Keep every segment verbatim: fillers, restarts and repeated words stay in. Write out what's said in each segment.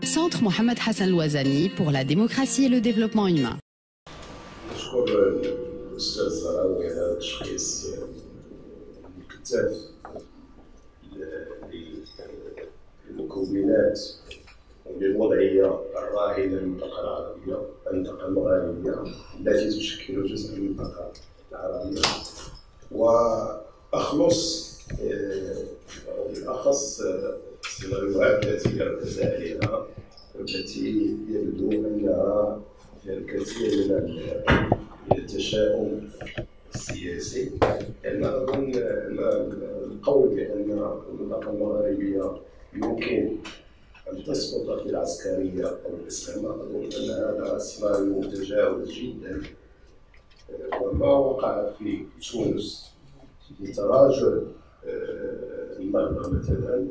Centre Mohamed Hassan Louazani pour la démocratie et le développement humain. نشكر الأستاذ زراوي على هذا التشخيص الكتاف للمكونات وللوضعية الراهنة للمنطقة العربية، المنطقة المغاربية التي تشكل جزءا من المنطقة العربية، وأخلص بالأخص السيناريوهات التي ركز عليها والتي يبدو أنها فيها الكثير من التشاؤم السياسي. لأن أظن القول بأن المنطقة المغاربية يمكن أن تسقط في العسكرية أو الإسلام، أظن أن هذا سيناريو متجاوز جدا. وما وقع في تونس في تراجع النهضة مثلا،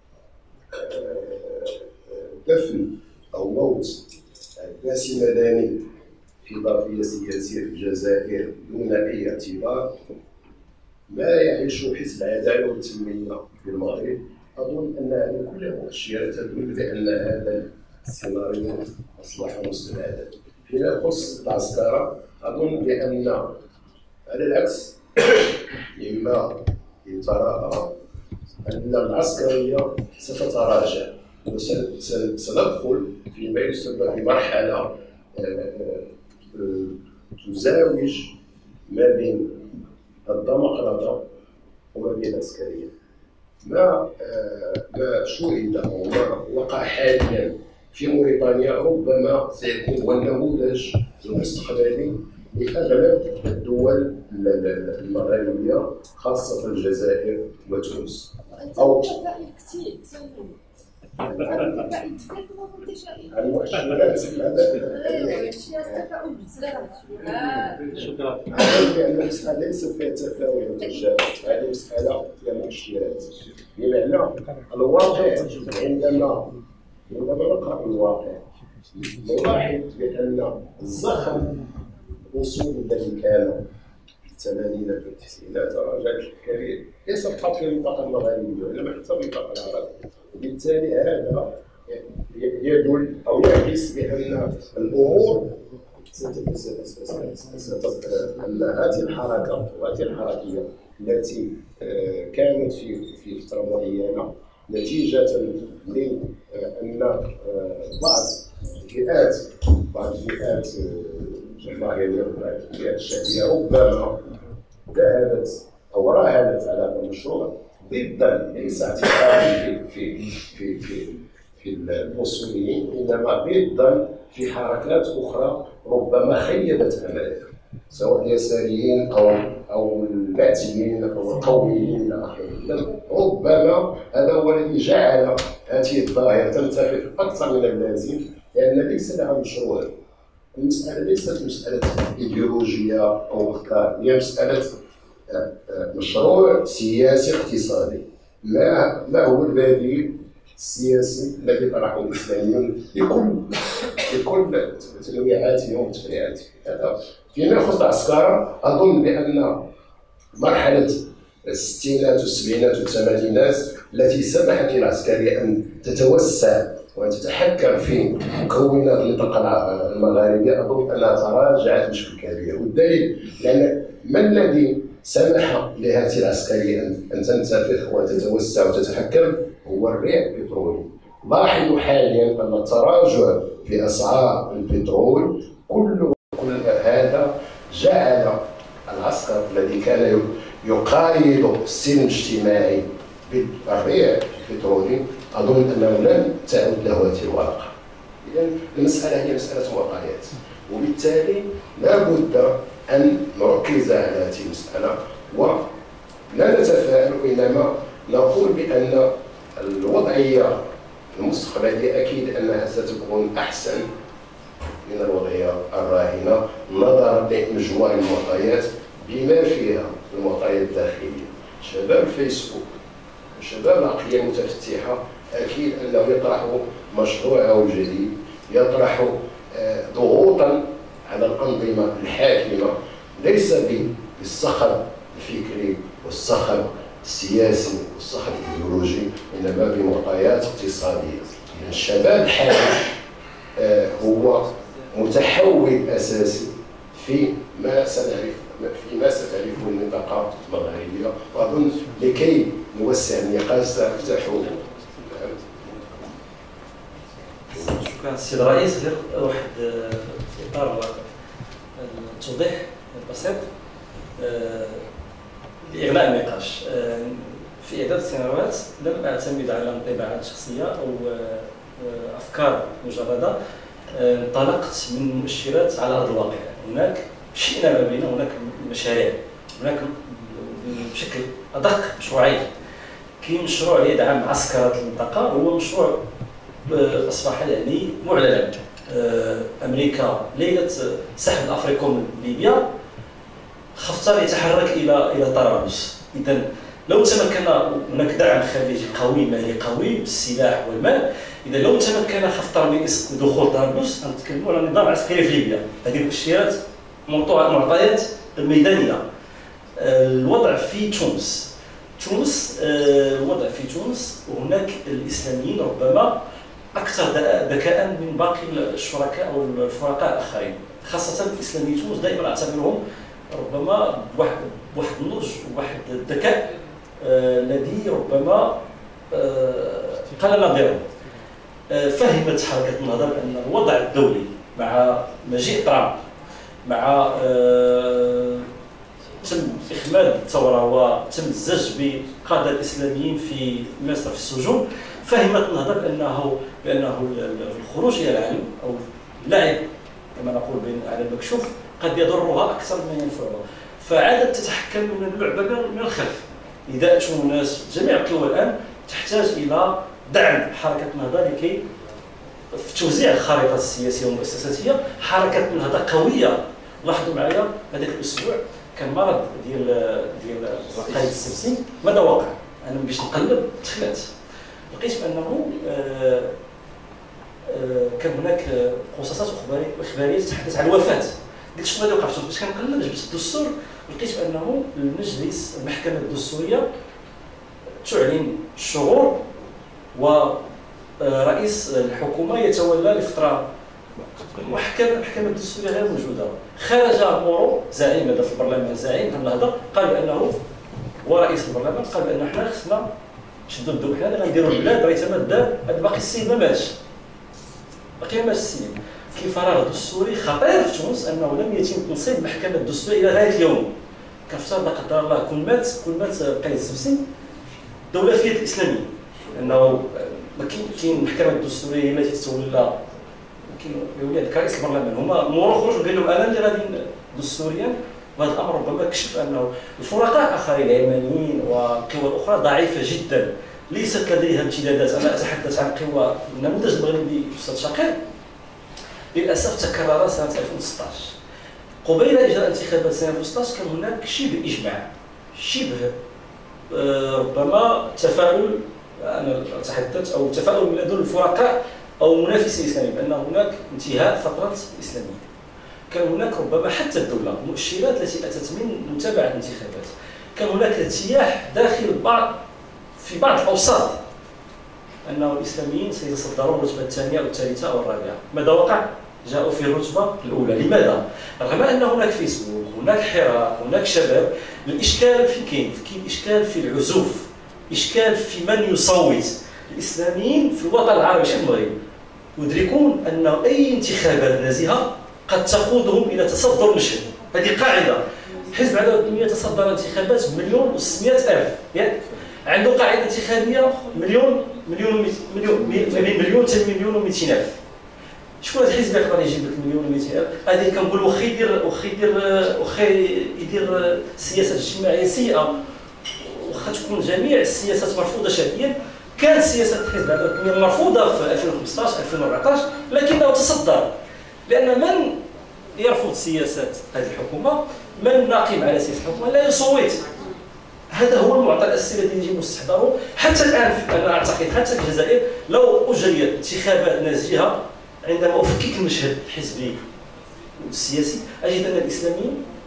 دفن أو موت عباس مدني في ظرفية سياسية في الجزائر دون أي اعتبار، ما يعيشه حزب العدالة والتنمية في المغرب، أظن أن هذه كل مؤشرات تدل بأن هذا السيناريو أصبح مستبعدا. فيما يخص العسكرة، أظن بأن على العكس مما يتراءى أن العسكرية ستتراجع، وسندخل فيما يسمى بمرحلة تزاوج ما بين الديمقراطية وما بين العسكرية. ما ما شوهد أو ما وقع حاليا في موريتانيا ربما سيكون هو النموذج المستقبلي لأغلب الدول المغاربية خاصة الجزائر وتونس. أو المؤشرات شكرا. لأن المسألة ليست فيها تفاؤل وتشاؤم، هذه مسألة فيها مؤشرات، بمعنى الواقع. عندما عندما نقرأ الواقع نلاحظ بأن الزخم الوصول الذي كان في الثمانينات والتسعينات تراجع بشكل كبير، ليس فقط في المنطقة المغاربية وإنما حتى في المنطقة العربية. وبالتالي هذا يدل أو يعكس بأن الأمور أن هذه الحركة وهذه الحركية التي كانت في في فترة معينة نتيجة لأن بعض الفئات بعض الفئات الجماهيرية وبعض الفئات الشعبية ربما ذهبت أو راهنت على هذا المشروع ضدا، ليس اعتقادا في في في في في الوصوليين، انما ضدا في حركات اخرى ربما خيبت امالها، سواء اليساريين او او البعثيين او القوميين الى اخره. ربما هذا هو الذي جعل هذه الظاهره تنتفض اكثر من اللازم، لان ليس لها مشروع. المساله ليست مساله ايديولوجيه او افكار، هي مساله مشروع سياسي اقتصادي. ما ما هو البديل السياسي الذي طرحه الاسلاميون لكل لكل تنويعاته ومتفرعاته؟ هذا فيما يخص العسكرة. اظن بان مرحله الستينات والسبعينات والثمانينات التي سمحت للعسكريه ان تتوسع وان تتحكم في مكونات المنطقه المغاربيه، اظن انها تراجعت بشكل كبير. والدليل لان ما الذي سمح لهذه العسكريه ان تنتفخ وتتوسع وتتحكم هو الريع البترولي. لاحظوا حاليا ان التراجع في اسعار البترول كل كل هذا جعل العسكر الذي كان يقايد السلم الاجتماعي بالريع البترولي، اظن انه لن تعود له هذه الورقه. اذا المساله هي مساله معطيات، وبالتالي لا بد أن نركز على هذه المسألة ولا نتفائل، وإنما نقول بأن الوضعية المستقبلية أكيد أنها ستكون أحسن من الوضعية الراهنة نظرا لمجموع المعطيات بما فيها المعطيات الداخلية. شباب فيسبوك وشباب العقلية المتفتحة أكيد أنه يطرحوا مشروعه الجديد، يطرحوا ضغوطا على الأنظمة الحاكمة ليس بالصخب الفكري والصخب السياسي والصخب الايديولوجي، إنما بمعطيات اقتصادية. من الشباب الحالي هو متحول أساسي في ما سنعرف فيما ستعرفه المنطقة المغربية، وأظن لكي نوسع النقاش سأفتح. شكرا السيد الرئيس. غير واحد في اطار التوضيح بسيط لاغلاء النقاش. في عدة سنوات لم اعتمد على انطباعات شخصيه او افكار مجرده، انطلقت من مؤشرات على ارض الواقع. هناك شئنا ما بين هناك مشاريع، هناك بشكل ادق مشروعين. كاين مشروع يدعم عسكرة المنطقه، هو مشروع اصبح يعني معلنا. امريكا ليله سحب الافريقيون من ليبيا خفتر يتحرك الى الى طرابلس. اذا لو تمكن هناك دعم خارجي قوي مالي قوي بالسلاح والمال، اذا لو تمكن خفتر من دخول طرابلس نتكلموا على نظام عسكري في ليبيا. هذه مؤشرات معطيات ميدانيه. الوضع في تونس تونس الوضع في تونس وهناك الاسلاميين ربما اكثر ذكاء من باقي الشركاء او الفرقاء الاخرين، خاصه الاسلامي تونس دائما اعتبرهم ربما بواحد بواحد النضج وواحد الذكاء الذي ربما قل نظيره. فهمت حركه النهضه بان الوضع الدولي مع مجيء ترامب، مع تم اخماد الثوره وتم الزج بقاده الاسلاميين في مصر في السجون، فهمت النهضه بانه بانه الخروج الى العالم او اللعب كما نقول بين على المكشوف قد يضرها اكثر مما ينفعها، فعادت تتحكم من اللعبه من الخلف. لذا تونس جميع القوى الان تحتاج الى دعم حركه النهضه لكي في توزيع الخريطه السياسيه والمؤسساتيه حركه النهضه قويه. لاحظوا معايا هذاك الاسبوع كان مرض ديال ديال قائد السبسي. ماذا وقع؟ انا باش نقلب دخلت لقيت بانه آآ آآ كان هناك قصاصات اخباريه تتحدث عن الوفاه. قلت شنو اللي وقع؟ باش كنقلب جبت الدستور لقيت بانه المجلس المحكمه الدستوريه تعلن الشغور ورئيس الحكومه يتولى لفتره محكمه المحكمه الدستوريه غير موجوده. خرج مورو زعيم هذا في البرلمان، زعيم النهضه، قال بانه ورئيس البرلمان قال بان حنا خصنا نشدوا الدو، حنا اللي غنديروا البلاد راه يتمدى. هذا باقي السيد ما ماتش، باقي ما ماتش السيد. كاين فراغ دستوري خطير في تونس انه لم يتم تنصيب المحكمه الدستوريه الى غايه اليوم. كنفترض لا قدر الله كون مات كون مات قايد السبسي الدوله في يد الاسلاميين، لانه ما كاين المحكمه الدستوريه هي التي تتولى كاين ولاد كرئيس البرلمان هما مورو خرجوا قال لهم انا اللي غادي دستوريا. وهذا الامر ربما كشف انه الفرقاء الاخرين العلمانيين والقوى الاخرى ضعيفه جدا، ليست لديها امتدادات. انا اتحدث عن قوى النموذج المغربي استاذ شقيق للاسف تكرر سنه ألفين وستطاش. قبيل اجراء انتخابات سنه ألفين وستطاش كان هناك شبه اجماع، شبه ربما تفاؤل، انا اتحدث او تفاؤل من لدن الفرقاء او منافسي الاسلامي بان هناك انتهاء فتره الاسلاميه. كان هناك ربما حتى الدوله المؤشرات التي اتت من متابعه الانتخابات، كان هناك ارتياح داخل بعض في بعض الاوساط انه الاسلاميين سيتصدرون الرتبه الثانيه او الثالثه او الرابعه. ماذا وقع؟ جاءوا في الرتبه الاولى. لماذا؟ رغم ان هناك فيسبوك، هناك حراك، هناك شباب. الاشكال في كاين كاين اشكال في العزوف، اشكال في من يصوت. الاسلاميين في الوطن العربي ماشي في المغرب يدركون ان اي انتخابات نزيهه قد تقودهم الى تصدر المشهد. هذه قاعده. حزب العداله الوطنيه تصدر انتخابات بمليون وستمائة الف، يعني عنده قاعده انتخابيه مليون مليون مليون مليون مليون حتى مليون ومئتين الف. شكون هذا الحزب يقدر يجيب لك مليون ومئتين الف؟ هذه كنقول واخا يدير واخا يدير واخا يدير سياسات اجتماعيه سيئه، واخا تكون جميع السياسات مرفوضه شرعيا. كانت سياسه حزب العداله الوطنيه مرفوضه في ألفين وخمسطاش ألفين وأربعطاش، لكنه تصدر لان من يرفض سياسات هذه الحكومه، من ناقم على سياسه الحكومه لا يصوت. هذا هو المعطى الاساسي الذي يجب نستحضره. حتى الان انا اعتقد حتى في الجزائر لو اجريت انتخابات نزيهه، عندما افكك المشهد الحزبي والسياسي اجد ان الاسلاميين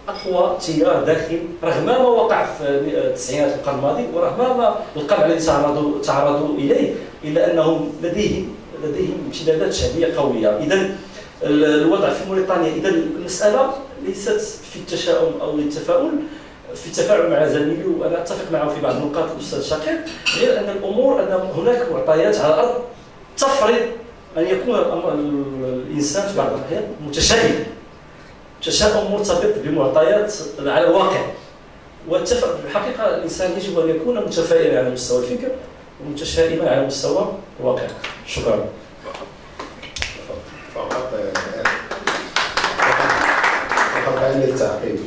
اقوى تيار داخلي رغم ما وقع في التسعينات القرن الماضي ورغم ما القمع الذي تعرضوا تعرضوا اليه، الا انهم لديهم لديهم امتدادات شعبيه قويه. اذا الوضع في موريتانيا، اذا المساله ليست في التشاؤم او التفاؤل، في التفاعل مع زميلي وانا اتفق معه في بعض النقاط الاستاذ شقيق، غير ان الامور ان هناك معطيات على الارض تفرض ان يكون الانسان في بعض الاحيان متشائم، تشاؤم مرتبط بمعطيات على الواقع. والتفاؤل بالحقيقه الانسان يجب ان يكون متفائلا على مستوى الفكر ومتشائما على مستوى الواقع. شكرا. فقط فقط عند التعقيب.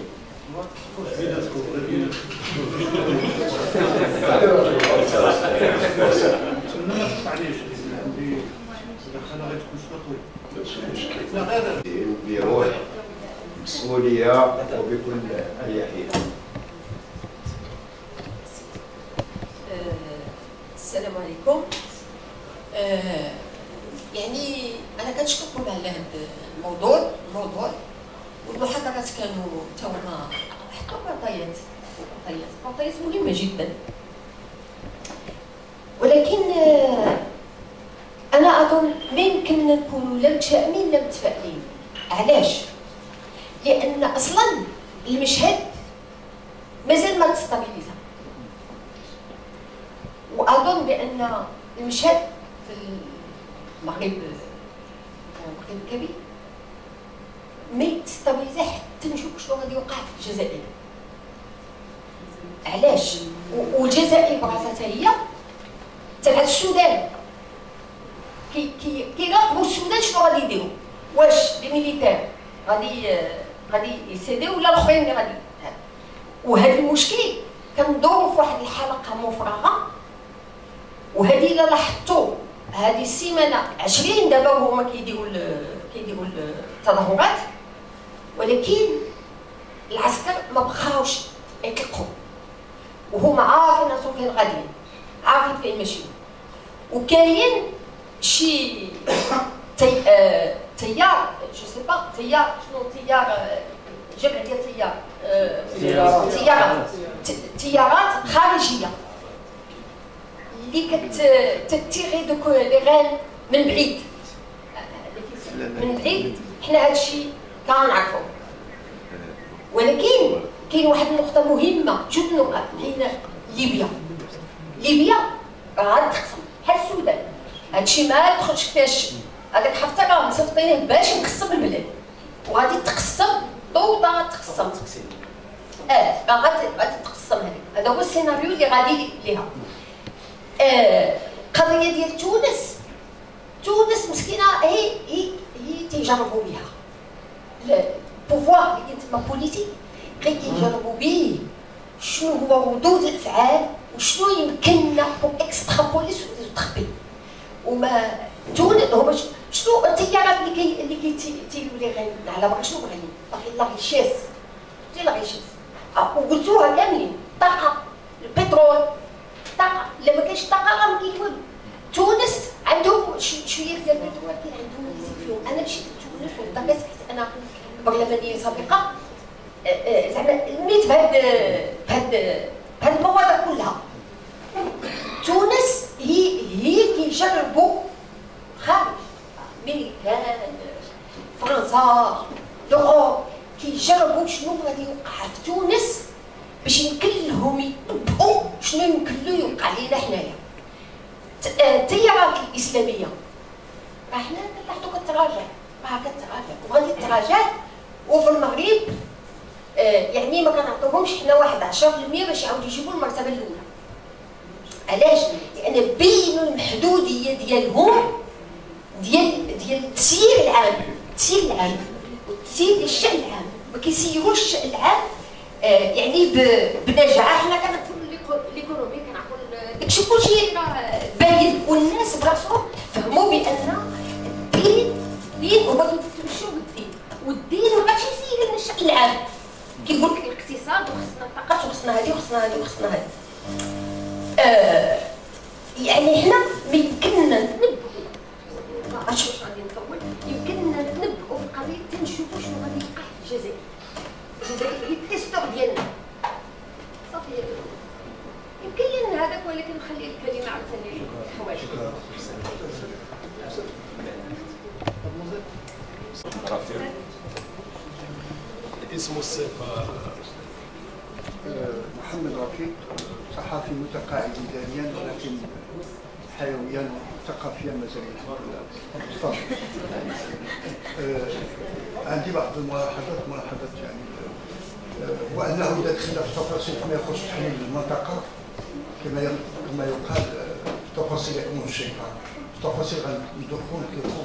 بروح مسؤولية وبكل أريحية. السلام عليكم. آه يعني أنا كنشكركم على هذا الموضوع الموضوع والمحاضرات كانوا توما حتى معطيات معطيات معطيات مهمة جدا، ولكن آه أنا أظن ما يمكن نكونوا لا متشائمين لا متفائلين. علاش؟ لأن أصلا المشهد مازال ما تستابيليزا، وأظن بأن المشهد في المغرب المغرب الكبير ما يتستابيليزا حتى نشوف شنو غادي يوقع في الجزائر. علاش؟ والجزائر براساتها هي تبع السودان. كي كي كيراقبوا السودان شنو غادي يديروا، واش لي ميليتير غادي غادي يسيديو ولا الاخرين اللي غادي. وهذا المشكل كندوروا في واحد الحلقه مفرغه، وهذه الا لاحظتوا هذه السيمانه عشرين دابا هما كيديروا كيديروا التظاهرات، ولكن العسكر ما بقاوش يطلقوا وهما عارفين راسهم فين غاديين، عارفين فين ماشيين. وكاين شي تي... آه... تيار جو سي با تيار شنو تيار جمع ديال تيار آه... تيارات تيارات خارجيه اللي كت تتيغي دوك لي غان من بعيد من بعيد. حنا هادشي كنعرفو، ولكن كاين واحد النقطه مهمه، جوج نقط. كاين ليبيا ليبيا راه تقسم بحال السودان، هادشي ما يدخلش فيها الشك. هذاك حتى راه مصيفطينه باش يقسم البلاد وغادي تقسم ضوضه غتقسم. اه غادي غادي تقسم. هذيك هذا هو السيناريو اللي غادي ليها. آه القضيه ديال تونس تونس مسكينه هي هي هي تيجربوا بها البوفوار اللي تما بوليتيك، غير كيجربوا به شنو هو ردود الافعال وشنو يمكننا بوغ اكسترابولي سو دي تخبي. وما تونس هما شنو التيارات اللي كي اللي كيتيلوا لي غير على باغي شنو باغيين؟ باغيين لا ريشيس دي لا ريشيس. وقلتوها كاملين، الطاقه البترول الطاقه. الا ما كاينش الطاقه راه ما كاين والو. تونس عندهم شويه ديال البترول، كاين عندهم فيهم. انا مشيت لتونس ودابا حيت انا برلمانيه سابقه زعما نيت بهاد بهاد بهاد المواضيع كلها. تونس هي هي كيجربوا خارج امريكان فرنسا لوروب، كيجربوا شنو غادي يوقع في تونس باش يمكن لهم يطبقوا شنو يمكن له يوقع لينا حنايا. التيارات الاسلاميه راه حنا كنلاحظوا كتراجع، راه كتراجع وغادي تراجع. وفي المغرب آه يعني ما كنعطيوهمش حنا واحد عشرة بالمية باش يعاودوا يجيبوا المرتبه الاولى. علاش؟ لان بينوا المحدوديه ديالهم ديال ديال التسيير العام، التسيير العام والتسيير ديال الشأن العام. ما كيسيروش الشأن العام آه يعني بنجاح. حنا كنعرفوا ليكونومي، كنعرفوا داكشي كلشي راه باين، والناس براسهم فهموا بان الدين الدين هما كيتمشوا بالدين، والدين ما غاديش يسير لنا الشأن العام. كيقول لك الاقتصاد وخصنا الطاقات وخصنا هذه وخصنا هذه وخصنا هذه. آه يعني حنا ما يمكننا نتنبؤوا، عرفتش واش غادي نطول، يمكننا نتنبؤوا في القضيه حتى نشوفوا شنو غادي يوقع في الجزائر. الجزائر هي اسم الصفة محمد رفيق، صحفي متقاعد إداريا ولكن حيويا ثقافيا مازال تفضل. عندي بعض الملاحظات ملاحظات يعني وأنه إذا دخلنا في تفاصيل فيما يخص تحليل المنطقة كما كما يقال تفاصيل يكمن الشيطان، تفاصيل غندخل كيكون.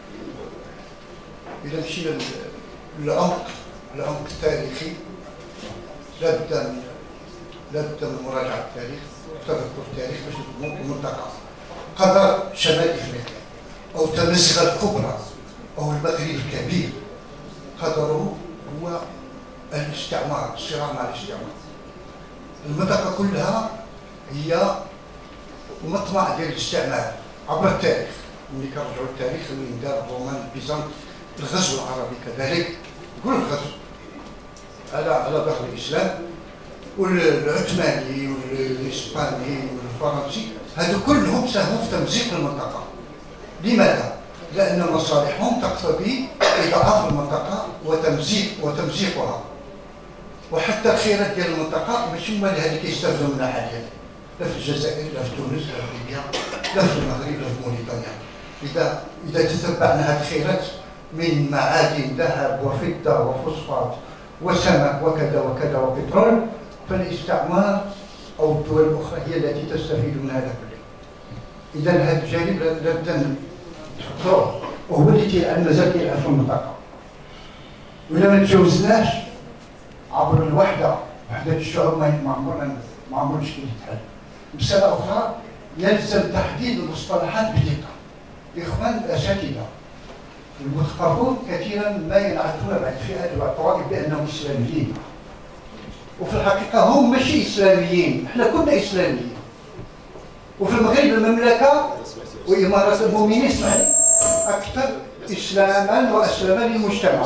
إذا مشينا للعمق العمق التاريخي لابد من لابد من مراجعة التاريخ وتذكر التاريخ باش نفهموا المنطقة. قدر شمال افريقيا او تمزغه الكبرى او المغرب الكبير قدره هو الاستعمار، الصراع مع الاستعمار. المنطقة كلها هي مطمع ديال الاستعمار عبر التاريخ. ملي كنرجعوا للتاريخ من دار الرومان البيزنط، الغزو العربي كذلك، كل الغزو على على ظهر الاسلام، والعثماني والاسباني والفرنسي، هذو كلهم ساهموا في تمزيق المنطقه. لماذا؟ لان مصالحهم تقتضي اضعاف المنطقه وتمزيق وتمزيقها. وحتى الخيرات ديال المنطقه ماشي هما اللي كيستافدوا منها حاليا، لا في الجزائر لا في تونس لا في ليبيا لا في المغرب لا في موريتانيا. اذا اذا تتبعنا هذه الخيرات من معادن ذهب وفضه وفوسفات وسمك وكذا وكذا وبترول، فالاستعمار او الدول الاخرى هي التي تستفيد من هذا كله. اذا هذا الجانب لابد نفكروه، وهو اللي مازال كيلعب في المنطقه. وإلا ما تجاوزناش عبر الوحده، وحده الشعوب ما عمرنا ما عمرنا شكل يتحل. مساله اخرى يلزم تحديد المصطلحات بدقه. اخوان الاساتذه المثقفون كثيرا ما ينعتون بعض الفئات والطوائف بانهم اسلاميين، وفي الحقيقه هم ماشي اسلاميين، احنا كنا اسلاميين. وفي المغرب المملكه واماره المؤمنين اكثر اسلاما واسلما للمجتمع.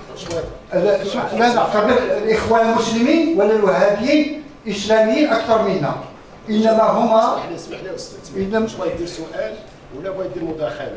لا نعتبر الاخوان المسلمين ولا الوهابيين اسلاميين اكثر منا، انما هما اسمح لي استاذ، انما بغا يدير سؤال ولا بغا يدير مداخله.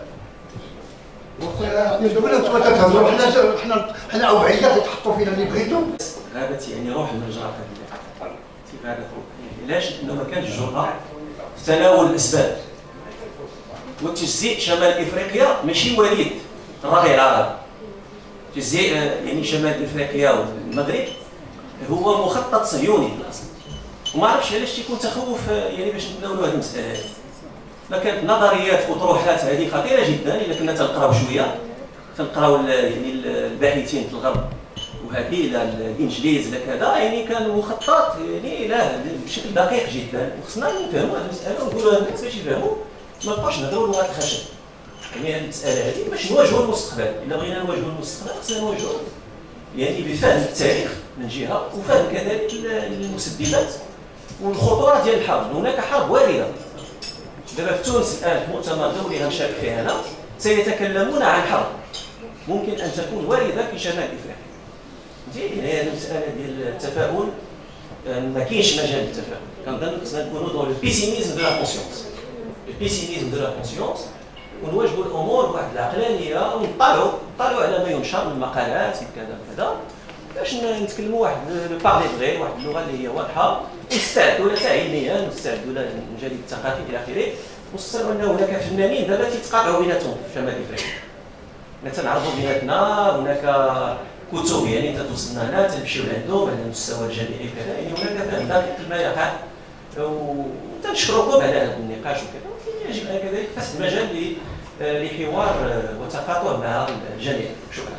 وخويا ولا انتم تفهموا، حنا حنا حنا اوعيات تحطوا فينا اللي بغيتوا. غابت يعني روح المجرى هذه غابت روح. علاش؟ لانه ما كانش جرأة في تناول الاسباب. وتجزيء شمال افريقيا ماشي وليد الربيع العربي. تجزيء يعني شمال افريقيا والمغرب هو مخطط صهيوني في الاصل. وما عرفتش علاش تيكون تخوف يعني باش نتناولوا هذه المساله هذه. ما كانت نظريات وطروحات هذه خطيره جدا الا كنا تنقراو شويه، تنقراو يعني الباحثين في الغرب وهذه لا الانجليز لا كذا، يعني كان مخطط يعني لا بشكل دقيق جدا، وخصنا نفهموا هذه المساله ونقولوا للناس باش يفهموا، ما نبقاوش نهضروا لغه الخشب. يعني هذه المساله هذه باش نواجهوا المستقبل، الا بغينا نواجهوا المستقبل خصنا نواجهوا يعني بفهم التاريخ من جهه، وفهم كذلك المسببات والخطورات ديال الحرب. هناك حرب وارده. دابا في تونس الان في مؤتمر دولي غنشارك فيه انا سيتكلمون عن حرب ممكن ان تكون وارده في شمال افريقيا. فهمتي؟ يعني هذه المساله ديال التفاؤل ما كاينش مجال للتفاؤل. كنظن خصنا نكونوا دون البيسيميزم دو لا كونسيونس. البيسيميزم دو لا كونسيونس، ونواجهوا الامور بواحد العقلانيه، ونطلعوا نطلعوا على ما ينشر من مقالات كذا كذا باش نتكلموا واحد لو بارلي فغي، واحد اللغه اللي هي واضحه، ونستعدوا لها علميا، ونستعدوا لها الجانب الثقافي الى اخره. وصلوا ان هناك فنانين دابا تيتقاطعوا بيناتهم في شمال افريقيا. حنا تنعرضوا بيناتنا، هناك كتب يعني تتوصلنا هنا تنمشيو لعندهم على المستوى الجامعي وكذا، يعني هناك فهم دقيق ما يقع، وتنشكركم على هذا النقاش وكذا. يجب كذلك فتح المجال لحوار وتقاطع مع الجميع. شكرا.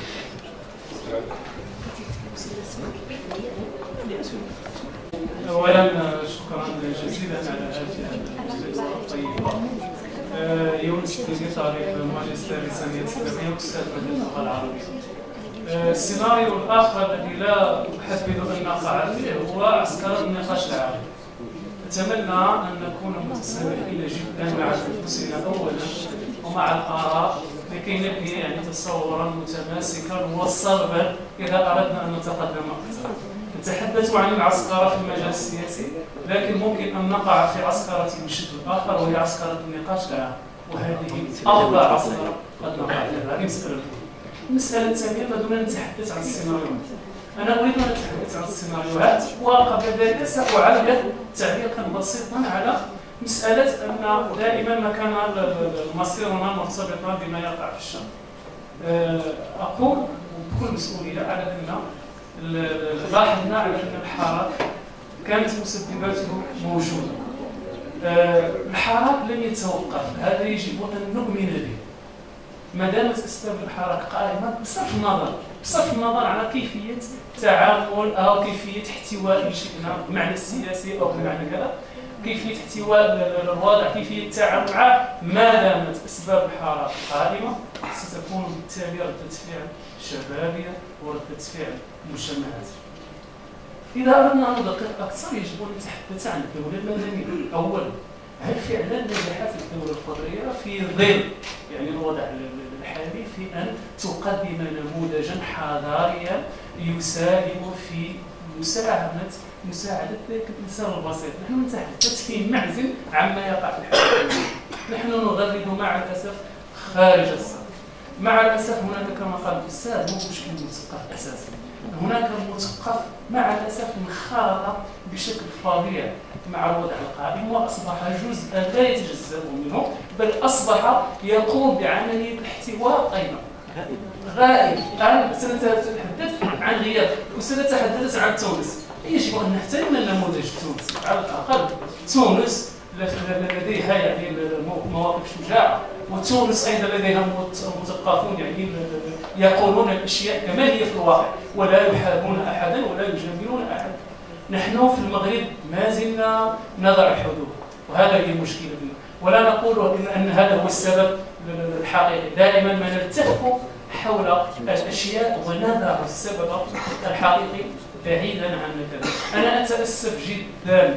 اولا شكرا جزيلا على هذه الجلسه الطيبه. يونس بن طارق ماجستير لسانيه الاسلاميه واستاذ ماده اللغه العربيه. السيناريو الاخر الذي لا احبذ ان نقع فيه هو عسكر النقاش العام. اتمنى ان نكون متسامحين جدا مع انفسنا اولا ومع الاراء لكي نبني يعني تصورا متماسكا وصلبا اذا اردنا ان نتقدم اكثر. نتحدث عن العسكرة في المجال السياسي، لكن ممكن أن نقع في عسكرة يشد الآخر وهي عسكرة النقاش العام، وهذه أفضل عسكرة قد نقع فيها. هذه مسألة. المساله الثانيه ما دون ان نتحدث عن السيناريوهات. انا اريد ان اتحدث عن السيناريوهات، وقبل ذلك ساعلق تعليقا بسيطا على مساله ان دائما ما كان مصيرنا مرتبطا بما يقع في الشام. اقول بكل مسؤوليه على ان لاحظنا على ان الحراك كانت مسبباته موجوده. الحراك لن يتوقف، هذا يجب ان نؤمن به. ما دامت اسباب الحراك قائمه بصرف النظر بصرف النظر على كيفيه تعامل او كيفيه احتواء شئنا بالمعنى السياسي او بالمعنى كذا، كيفيه احتواء الوضع، كيفيه التعامل معه، ما دامت اسباب الحراك قائمه ستكون بالتالي رده فعل شبابيه ورده فعل مجتمعات. إذا أردنا أن ندقق أكثر يجب أن نتحدث عن الدولة المدنية. أولا، هل فعلا نجحت الدولة القطرية في ظل يعني الوضع الحالي في أن تقدم نموذجا حضاريا يساهم في مساهمة مساعدة ذلك الإنسان البسيط؟ نحن نتحدث في معزل عما يقع في الحياة. نحن نغرد مع الأسف خارج الصف. مع الأسف هناك كما قال الأستاذ مو مشكل مثقف أساسا. هناك مثقف مع الأسف انخرط بشكل فظيع مع الوضع القائم وأصبح جزءا لا يتجزأ منه، بل أصبح يقوم بعملية الاحتواء أيضا. غائب. الآن سنتحدث عن غياب وسنتحدث عن تونس. يجب أن نحترم النموذج التونسي على الأقل. تونس لديها يعني مواقف شجاعة، وتونس أيضا لديها مثقفون يعني يقولون الأشياء كما هي في الواقع ولا يحابون أحدا ولا يجاملون أحدا. نحن في المغرب ما زلنا نضع الحدود، وهذا هي المشكلة بنا، ولا نقول أن هذا هو السبب الحقيقي. دائما ما نلتف حول الأشياء ونضع السبب الحقيقي بعيدا عن كذا. أنا أتأسف جدا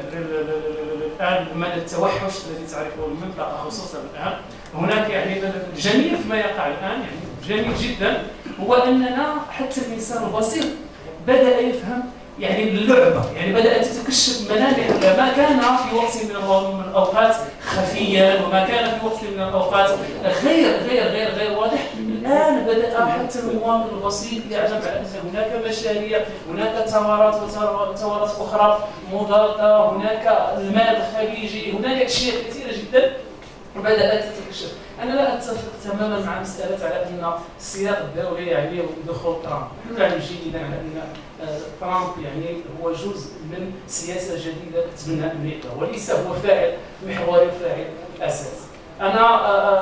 الآن من التوحش الذي تعرفه المنطقة خصوصا الآن. هناك يعني الجميل فيما يقع الآن يعني جميل جدا هو أننا حتى الإنسان البسيط بدأ يفهم يعني اللعبة، يعني بدأت تتكشف ملامح ما كان في وقت من الأوقات خفيا وما كان في وقت من الأوقات غير غير غير غير واضح. الآن بدأ حتى المواطن البسيط يعلم على أن هناك مشاريع، هناك ثمرات وثمرات أخرى مضادة، هناك المال الخليجي، هناك أشياء كثيرة جدا بدأت تتكشف. أنا لا أتفق تماما مع مسألة على أن السياق الدولي يعني دخول ترامب. نحن نعلم جيدا على أن ترامب يعني هو جزء من سياسة جديدة تتبنى أمريكا وليس هو فاعل محوري وفاعل أساسي. أنا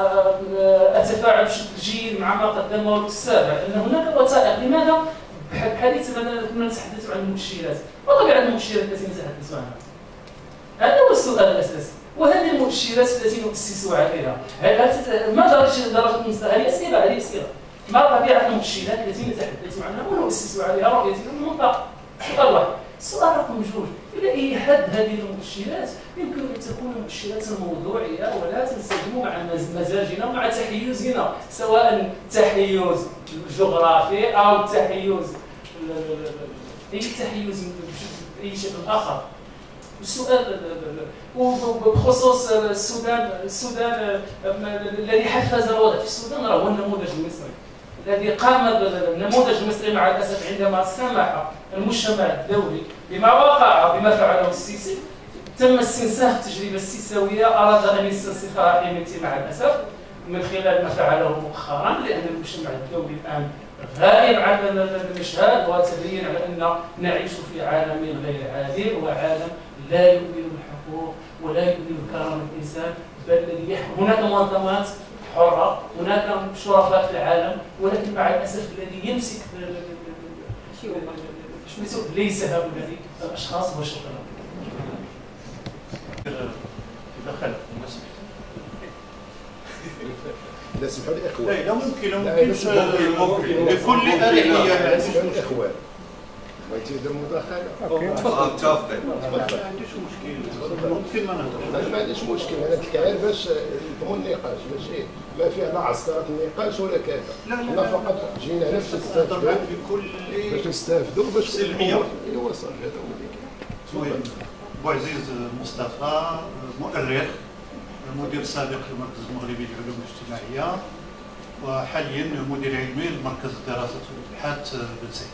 أتفاعل بشكل جيد مع ما قدمه الأستاذ أن هناك وثائق. لماذا؟ بحديث كنا نتحدث عن المؤشرات، وطبيعة المؤشرات التي نتحدث عنها هذا هو السؤال الأساسي. وهذه المؤشرات التي نؤسس عليها هل ما درجة درجة المستوى؟ هذه أسئلة هذه أسئلة. ما طبيعة المؤشرات التي نتحدث عنها ونؤسس عليها رؤيتنا للمنطقة؟ سؤال واحد. السؤال رقم جوج، إلى أي حد هذه المؤشرات يمكن أن تكون مؤشرات موضوعية ولا تنسجم مع مزاجنا ومع تحيزنا، سواء تحيز جغرافي أو تحيز أي تحيز بأي شكل آخر. السؤال وبخصوص السودان، السودان الذي حفز الوضع في السودان هو النموذج المصري الذي قام النموذج المصري مع الاسف عندما سمح المجتمع الدولي بما وقع بما فعله السيسي. تم استنساخ التجربه السيساويه، اراد ان يستنسخها حميتي مع الاسف من خلال ما فعله مؤخرا، لان المجتمع الدولي الان غائب عن المشهد وتبين على ان نعيش في عالم غير عادل وعالم لا يؤمن بالحقوق ولا يؤمن بكرامه الانسان، بل الذي هناك منظمات حره، هناك شرفاء في العالم، ولكن مع الاسف الذي يمسك ليس هؤلاء الاشخاص. وشكرا. دخل لا سمحوا لي اخوان. لا ممكن ممكن بكل اريحيه ما عنديش اخوان. بغيتي ندير مداخله؟ متفقين. ما عنديش مشكل. ممكن ما نهضرش. ما عنديش مشكل، انا كنت باش نفهموا النقاش، ماشي ما فيه لا عسكرة النقاش ولا كذا. لا لا حنا فقط جينا هنا باش نستافدوا باش نستافدوا باش سلميه. ايوا صافي هذا هو اللي كاين. بوعزيز مصطفى مؤرخ، مدير سابق للمركز المغربي للعلوم الاجتماعيه، وحاليا مدير علمي لمركز الدراسات والابحاث بن سعيد.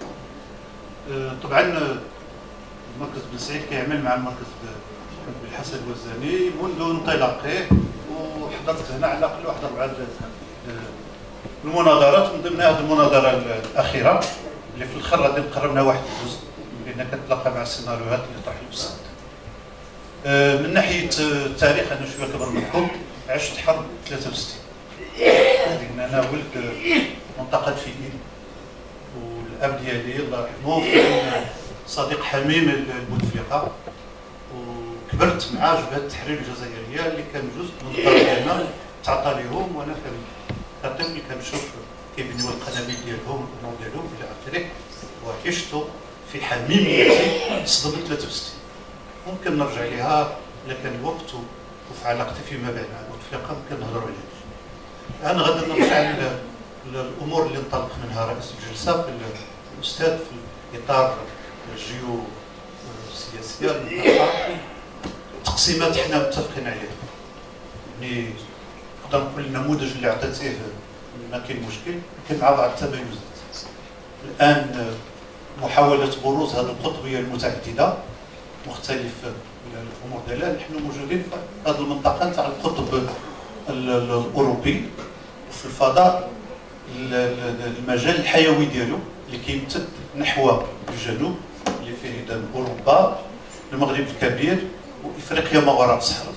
طبعا المركز بن سعيد كيعمل مع المركز بالحسن الوزاني منذ انطلاقه، وحضرت هنا على الاقل واحد اربعه المناظرات، من ضمن هذه المناظره الاخيره اللي في الاخر غادي نقرب منها واحد الجزء لان كتلاقى مع السيناريوهات اللي طرح الاستاذ. من ناحيه التاريخ انا شويه كبر منكم، عشت حرب ثلاثة وستين لان انا ولد منطقه فيين، والاب ديالي الله يرحمه كان صديق حميم لبوتفليقه، وكبرت مع جبهه التحرير الجزائريه اللي كان جزء من الدار ديالنا تعطى لهم، وانا كطفل كنشوف كيبنيو القنابل ديالهم والامور ديالهم الى اخره، وعشت في حميميتي صدمه ثلاثة وستين. ممكن نرجع لها الا كان الوقت وفي علاقتي فيما بعد مع بوتفليقه ممكن نهضروا عليها. الان غادي نرجع للامور اللي انطلق منها رئيس الجلسه في الاستاذ في اطار الجيو السياسيه، تقسيمات حنا متفقين عليها. يعني نقدر نقول النموذج اللي عطيتيه ما كاين مشكل، لكن مع بعض التميزات. الان محاوله بروز هذه القطبيه المتعدده مختلف الامور ديالها. نحن موجودين في هذه المنطقه تاع القطب الاوروبي، وفي الفضاء المجال الحيوي ديالو اللي كيمتد نحو الجنوب اللي فيه اذا اوروبا، المغرب الكبير، وافريقيا ما وراء الصحراء.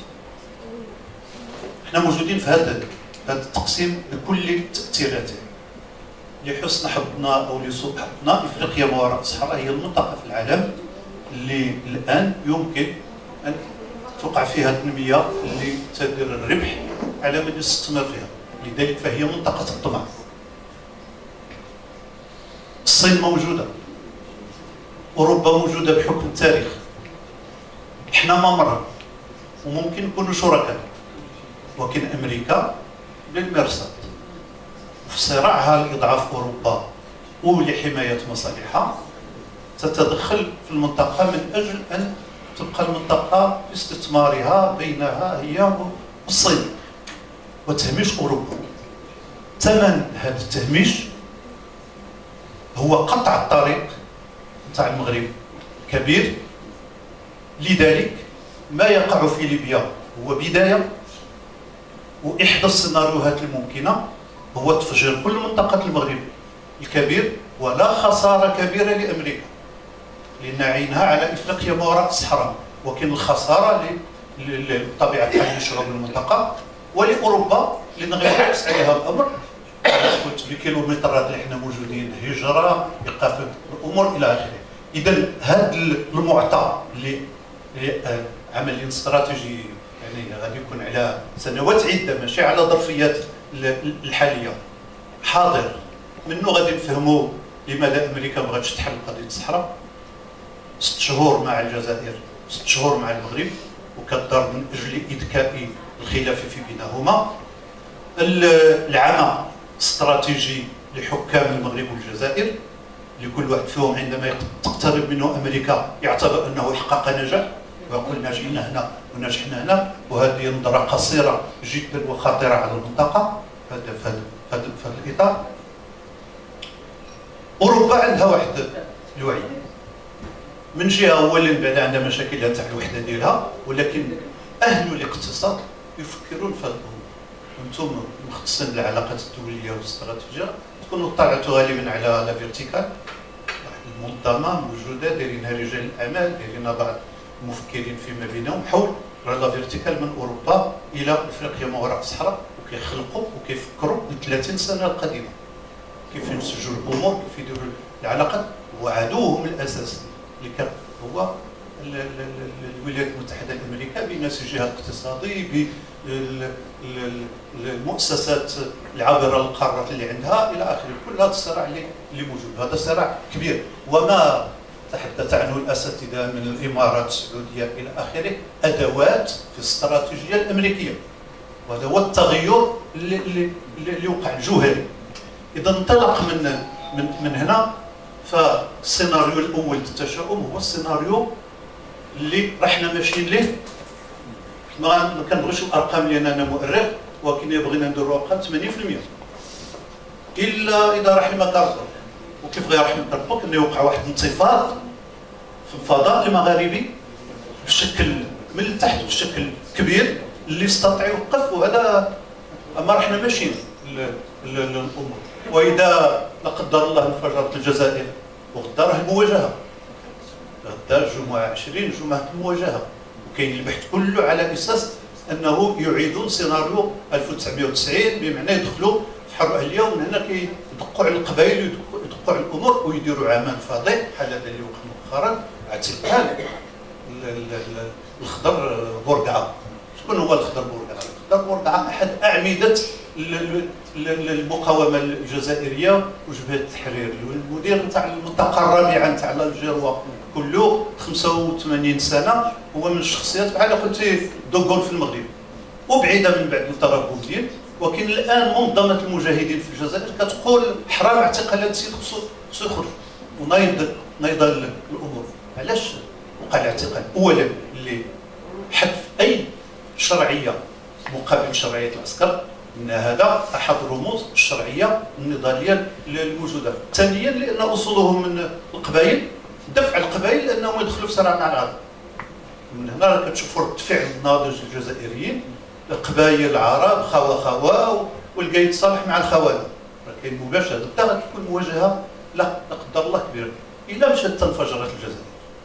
احنا موجودين في هذا هذا التقسيم بكل تاثيراته. لحسن حظنا او لسوء حظنا افريقيا ما وراء الصحراء هي المنطقه في العالم اللي الان يمكن ان توقع فيها التنميه اللي تدير الربح على من يستثمر فيها، لذلك فهي منطقه الطمع. الصين موجوده، اوروبا موجوده بحكم التاريخ، احنا ما مرة وممكن نكونوا شركاء، ولكن امريكا للمرصاد في صراعها لاضعاف اوروبا ولحمايه مصالحها تتدخل في المنطقه من اجل ان تبقى المنطقه باستثمارها بينها هي والصين وتهميش اوروبا. ثمن هذا التهميش هو قطع الطريق نتاع المغرب كبير. لذلك ما يقع في ليبيا هو بدايه، واحدى السيناريوهات الممكنه هو تفجير كل منطقه المغرب الكبير، ولا خساره كبيره لامريكا لان عينها على افريقيا ما وراء الصحراء، ولكن الخساره لطبيعه الحال لشعوب المنطقه ولاوروبا لان غينعكس عليها الامر. قلت بالكيلومترات اللي حنا موجودين، هجره، ايقاف الامور الى اخره. اذا هذا المعطى اللي عمل استراتيجي يعني غادي يكون على سنوات عده ماشي على ظرفيات الحاليه حاضر، منه غادي نفهموا لماذا امريكا ما بغاتش تحل قضيه الصحراء. ست شهور مع الجزائر، ست شهور مع المغرب، وكدار من اجل اذكاء الخلاف في بينهما. العمى استراتيجي لحكام المغرب والجزائر، لكل واحد فيهم عندما تقترب منه امريكا يعتبر انه حقق نجاح ويقول ناجحنا هنا وناجحنا هنا، وهذه نظره قصيره جدا وخطيره على المنطقه. هذا في هذا في هذا الاطار. اوروبا عندها واحد الوعي، من جهه اولا بعد عندها مشاكلها تاع الوحده ديالها، ولكن اهل الاقتصاد يفكرون في هذا الامور. انتم مختصين بالعلاقات الدوليه والاستراتيجيه تكونوا طلعتوا غالبا على لا فيرتيكال، واحد المنظمه موجوده دايرينها رجال الاعمال، دايرينها بعض المفكرين فيما بينهم حول لا فيرتيكال من اوروبا الى افريقيا ما وراء الصحراء، وكيخلقوا وكيفكروا ل ثلاثين سنه القادمه كيف ينسجوا الامور، كيف يديروا العلاقات. وعدوهم الاساسي اللي كان هو الولايات المتحده الامريكيه بنسيجها الاقتصادي، بالمؤسسات العابره للقارات اللي عندها الى اخره. كل هذا الصراع اللي اللي موجود هذا صراع كبير، وما تحدث عنه الاساتذه من الامارات السعوديه الى اخره ادوات في الاستراتيجيه الامريكيه، وهذا هو التغير اللي اللي, اللي وقع الجوهري. اذا انطلق من من من هنا، فالسيناريو الاول للتشاؤم هو السيناريو اللي رحنا ماشيين ليه. ما ما كنبغيش الارقام لان انا مؤرخ، ولكن بغينا نديروا ارقام ثمانين بالمئة الا اذا رحمك ربك. وكيف غيرحمك ربك؟ انه يوقع واحد الانتفاض في الفضاء المغاربي بشكل من التحت بشكل كبير اللي يستطيع يوقف. وهذا اما رحنا ماشيين للامور. واذا لا قدر الله انفجرت الجزائر وغدا راه المواجهه، غدا الجمعه عشرين جمعه المواجهه، وكاين البحث كله على اساس انه يعيدون سيناريو ألف وتسعمائة وتسعين، بمعنى يدخلوا في حرب اهليه ومن هنا كيدقوا على القبائل ويدقوا على الامور ويديروا عمل فظيع بحال هذا اللي وقع مؤخرا اعتقال الخضر بورقعه. شكون هو الخضر بورقعه؟ الخضر بورقعه احد اعمده المقاومه الجزائريه وجبهه التحرير، المدير نتاع المنطقه الرابعه نتاع الجروه كله خمسة وثمانين سنه، هو من الشخصيات بحال قلتي دوغول في المغرب، وبعيده من بعد الترابطيين. ولكن الان منظمه المجاهدين في الجزائر كتقول حرام اعتقال هذا السيد، خصو يخرج ونايض نايض الامور. علاش وقع الاعتقال؟ اولا اللي حذف اي شرعيه مقابل شرعيه العسكر، ان هذا احد رموز الشرعيه النضاليه الموجوده. ثانيا لان اصولهم من القبائل، دفع القبائل لانهم يدخلوا في صراع مع العرب. من هنا راه كتشوفوا رد فعل الناضج الجزائريين، القبائل العرب خوا خوا والقى يتصالح مع الخوالي، راه كاين مباشره. حتى غتكون مواجهه لا لا قدر الله كبيره. الا مشات تنفجرت الجزائر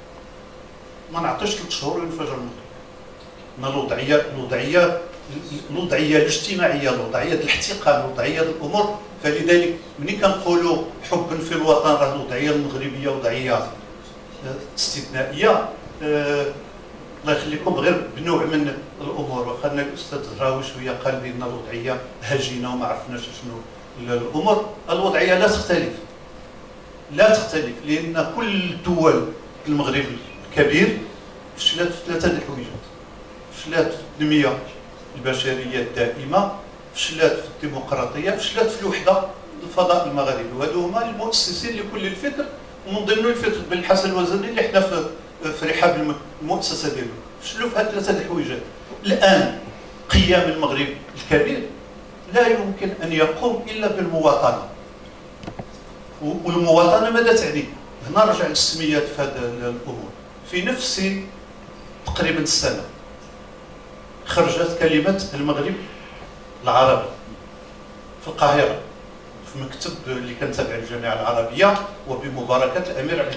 ما نعطيش ثلاث شهور ينفجر المغرب. ان الوضعيه الوضعيه الوضعيه الاجتماعيه، الوضعيه الاحتقان، الوضعيه الامور. فلذلك ملي كنقولوا حبا في الوطن راه الوضعيه المغربيه وضعيه استثنائيه. أه الله يخليكم غير بنوع من الامور. وخلنا الاستاذ زهراوي شويه قال بان الوضعيه هجينه وما عرفناش شنو الامور. الوضعيه لا تختلف لا تختلف لان كل دول المغرب الكبير فشلت في ثلاثه د الحويجات. فشلت في التنميه البشريه الدائمه، فشلت في الديمقراطيه، فشلت في الوحده الفضاء المغربي. وهذو هما المؤسسين لكل الفكر، ومن ضمنهم الفكر بن الحسن الوزني اللي حنا في في رحاب المؤسسه ديالو. فشلوا في هذه ثلاثه د الحويجات. الان قيام المغرب الكبير لا يمكن ان يقوم الا بالمواطنه. والمواطنه ماذا تعني؟ هنا رجع للسميات في هذه الامور. في نفس تقريبا السنه خرجت كلمه المغرب العربي في القاهره في مكتب اللي كان تابع للجامعه العربيه وبمباركه الامير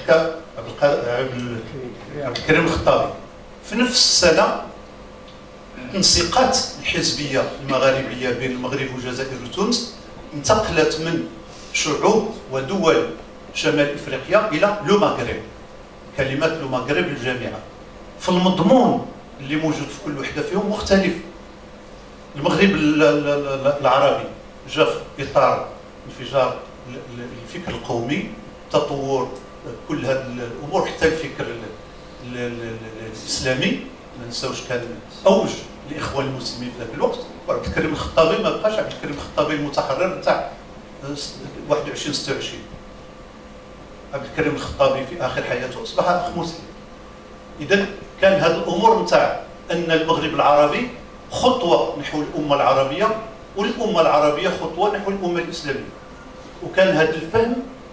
عبد الكريم الخطابي. في نفس السنه تنسيقات الحزبيه المغاربيه بين المغرب والجزائر وتونس انتقلت من شعوب ودول شمال افريقيا الى لو مغرب. كلمه لو مغرب الجامعه في المضمون اللي موجود في كل وحده فيهم مختلف. المغرب العربي جاء في اطار انفجار الفكر القومي، تطور كل هذه الامور حتى الفكر الاسلامي. ما ننساوش كان اوج الاخوان المسلمين في ذاك الوقت. وعبد الكريم الخطابي ما بقاش عبد الكريم الخطابي المتحرر نتاع واحد وعشرين ستة وعشرين. عبد الكريم الخطابي في اخر حياته اصبح اخ مسلم. اذا كان هذه الامور نتاع ان المغرب العربي خطوه نحو الامه العربيه، والامه العربيه خطوه نحو الامه الاسلاميه. وكان هذا الفهم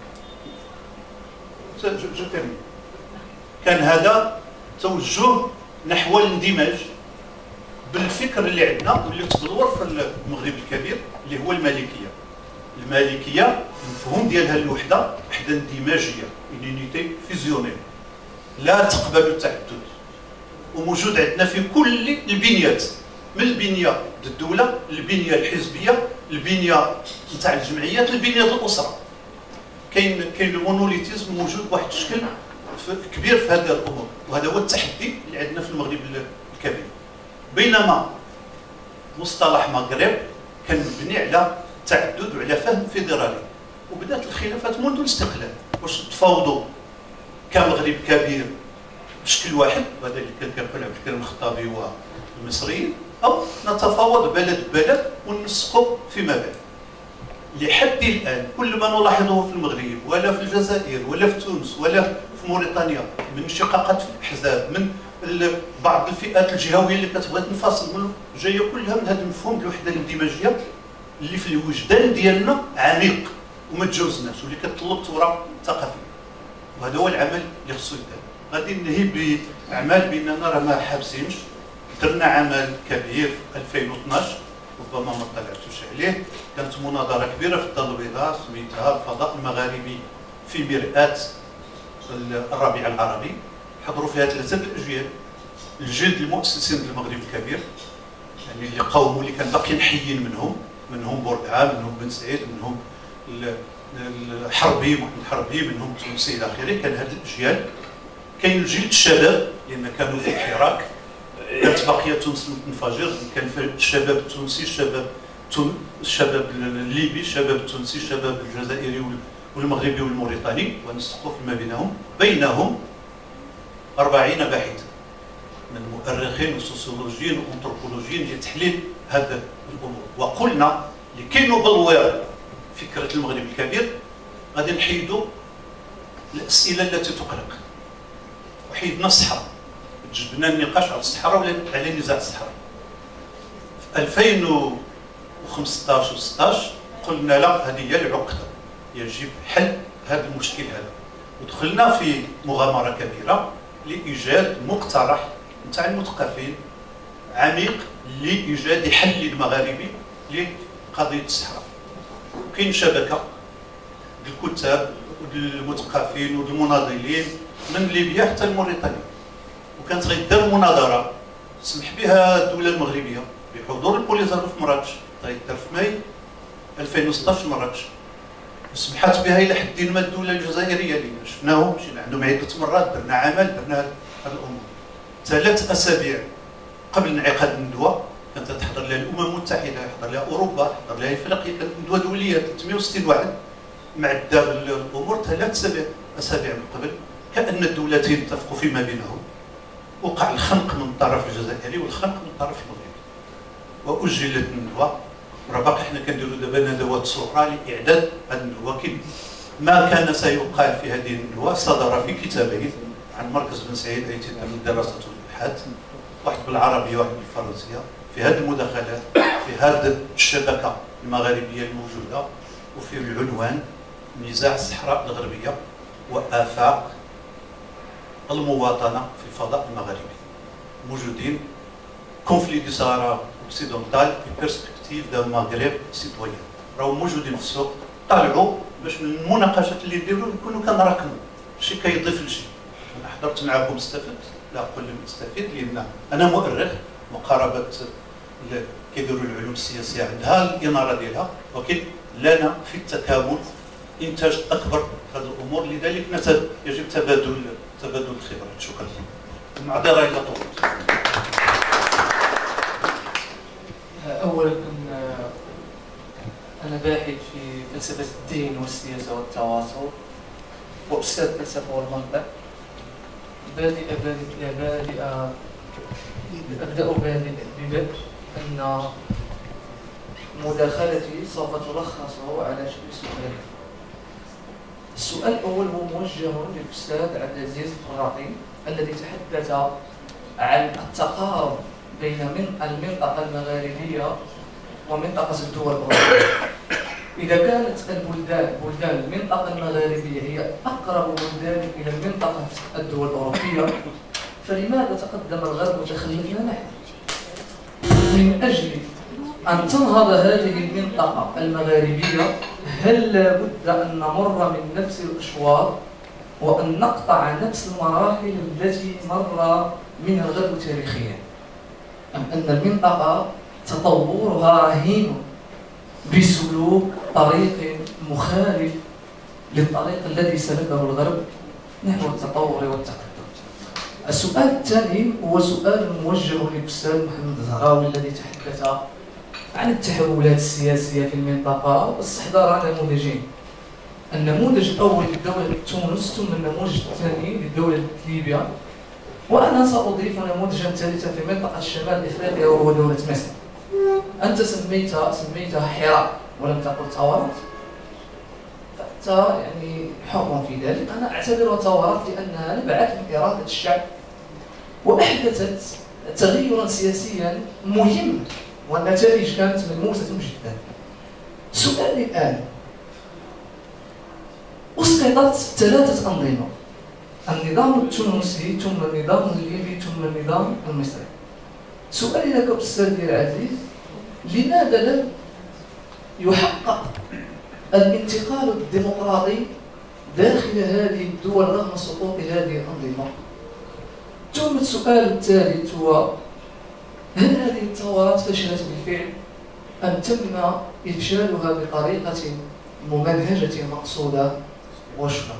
كان هذا توجه نحو الاندماج بالفكر اللي عندنا واللي تدور في المغرب الكبير اللي هو المالكيه. المالكيه المفهوم ديالها الوحده وحده اندماجيه، يونيتي فيزيونيل لا تقبل التعدد، وموجود عندنا في كل البنيات، من البنيه الدوله، البنيه الحزبيه، البنيه نتاع الجمعيات، البنيه الاسره. كاين كاين المونوليتيزم موجود بواحد الشكل كبير في هذه الامور، وهذا هو التحدي اللي عندنا في المغرب الكبير. بينما مصطلح مغرب كان مبني على تعدد وعلى فهم فيدرالي، وبدات الخلافات منذ الاستقلال. واش تفاوضوا كمغرب كبير بشكل واحد، وهذا اللي كان كيقول عبد الكريم الخطابي والمصريين، او نتفاوض بلد بلد وننسقوا فيما بعد. لحد الان كل ما نلاحظه في المغرب ولا في الجزائر ولا في تونس ولا في موريتانيا من انشقاقات في الاحزاب، من بعض الفئات الجهويه اللي كتبغي تنفصل، جايه كلها من هذا المفهوم الوحده الاندماجيه اللي في الوجدان ديالنا عميق. وما تجاوزناش، واللي كتطلب الثوره الثقافيه. وهذا هو العمل اللي خصو يدار. غادي ننهي باعمال باننا راه ما حابسينش. درنا عمل كبير في ألفين واثناش ربما ما طلعتوش عليه، كانت مناظره كبيره في الدار البيضاء سميتها الفضاء المغاربي في مرآة الربيع العربي. حضروا فيها ثلاثه الاجيال، الجلد المؤسسين المغرب الكبير، يعني اللي قوموا اللي كان باقيين حيين منهم، منهم بورقعه، منهم بن سعيد، منهم الحربي محمد الحربي، منهم التونسي الى اخره. كان هذه الاجيال. كاين الجيل الشباب لان كانوا في الحراك، كانت باقيه تونس تنفجر، كان في الشباب التونسي، الشباب الشباب الليبي، الشباب التونسي، الشباب الجزائري والمغربي والموريتاني، ونسقوا فيما بينهم بينهم أربعين باحثا من مؤرخين وسوسيولوجيين وانثروبولوجيين لتحليل هذا الامور. وقلنا لكي نبلور فكره المغرب الكبير غادي نحيدوا الاسئله التي تقلق، وحيدنا الصحراء، جبنا النقاش على الصحراء ولا على نزاع الصحراء. في ألفين وخمسطاش و ستطاش قلنا لا، هذه هي العقده، يجب حل هذا المشكل هذا، ودخلنا في مغامره كبيره لايجاد مقترح نتاع المثقفين عميق لايجاد حل مغاربي لقضيه الصحراء. وكاين شبكه ديال الكتاب والمثقفين والمناضلين من ليبيا حتى لموريتانيا، وكانت غيدار مناظره سمح بها الدوله المغربيه بحضور البوليزاريو في مراكش، غيدار في ماي ألفين وستطاش في مراكش، وسمحت بها الى حد ما الدوله الجزائريه اللي شفناهم مشينا عندهم عده مرات، درنا عمل، درنا هذه الامور. ثلاث اسابيع قبل انعقاد الندوه كانت تحضر لها الامم المتحده، يحضر لها اوروبا، يحضر لها افريقيا، كانت ندوه دوليه ثلاثمائة وستين واحد معدة الامور ثلاث اسابيع اسابيع من قبل، كان الدولتين اتفقوا فيما بينهم. وقع الخنق من الطرف الجزائري والخنق من الطرف المغربي، واجلت الندوه. راه باقي حنا كنديروا دابا ندوات صغرى لاعداد هذه الندوه. ما كان سيقال في هذه الندوه صدر في كتابين عن مركز بن سعيد ايتي للدراسات والابحاث، واحد بالعربيه وواحد بالفرنسيه، في هذه المداخلات في هذه الشبكه المغاربيه الموجوده، وفي العنوان نزاع الصحراء الغربيه وآفاق المواطنه في الفضاء المغربي. موجودين كونفلي دي سهرا اوكسيدونتال في بيرسبكتيف دو مغرب سيتويان، راهو موجودين في السوق. طالعوا باش من المناقشات اللي نديروا نكونوا كنراكموا، ماشي كيضيف لشي. انا حضرت معكم استفدت، لا اقول لهم استفيد، لان انا مؤرخ، مقاربه كيديروا العلوم السياسيه عندها الاناره ديالها، ولكن لنا في التكامل انتاج اكبر في هذه الامور، لذلك يجب تبادل تبادل الخبرات. شكرا. المعذره الى طول. اولا انا باحث في فلسفه الدين والسياسه والتواصل، واستاذ فلسفه والمنطق. بادئ بادئ بادئ ابدا بادئ ببدء ان مداخلتي سوف تلخص على شكل سؤال. السؤال الاول هو موجه للاستاذ عبد العزيز الفراقي الذي تحدث عن التقارب بين من المنطقه المغاربيه ومنطقه الدول الاوروبيه. اذا كانت البلدان بلدان المنطقه المغاربيه هي اقرب بلدان الى المنطقه الدول الاوروبيه، فلماذا تقدم الغرب وتخلفنا نحن؟ من اجل أن تنهض هذه المنطقة المغاربية هل لابد أن نمر من نفس الأشواط وأن نقطع نفس المراحل التي مر منها الغرب تاريخيا، أم أن المنطقة تطورها رهين بسلوك طريق مخالف للطريق الذي سلكه الغرب نحو التطور والتقدم؟ السؤال الثاني هو سؤال موجه للأستاذ محمد الزهراوي الذي تحدث عن التحولات السياسية في المنطقة واستحضار نموذجين. النموذج الأول لدولة تونس ثم النموذج الثاني لدولة ليبيا، وأنا سأضيف نموذجا ثالثا في منطقة شمال إفريقيا وهو دولة مصر. أنت سميتها سميتها حراك ولم تقل ثورات، فأنت يعني حر في ذلك. أنا أعتبرها ثورات لأنها نبعت من إرادة الشعب وأحدثت تغيرا سياسيا مهم، والنتائج كانت ملموسة جدا. سؤالي الآن، أسقطت ثلاثة أنظمة، النظام التونسي ثم النظام الليبي ثم النظام المصري. سؤالي لك أستاذي العزيز، لماذا لم يحقق الانتقال الديمقراطي داخل هذه الدول رغم سقوط هذه الأنظمة؟ ثم السؤال الثالث هو: هل هذه الثورات فشلت بالفعل أم تم إفشالها بطريقة ممنهجة مقصودة؟ وشكرا.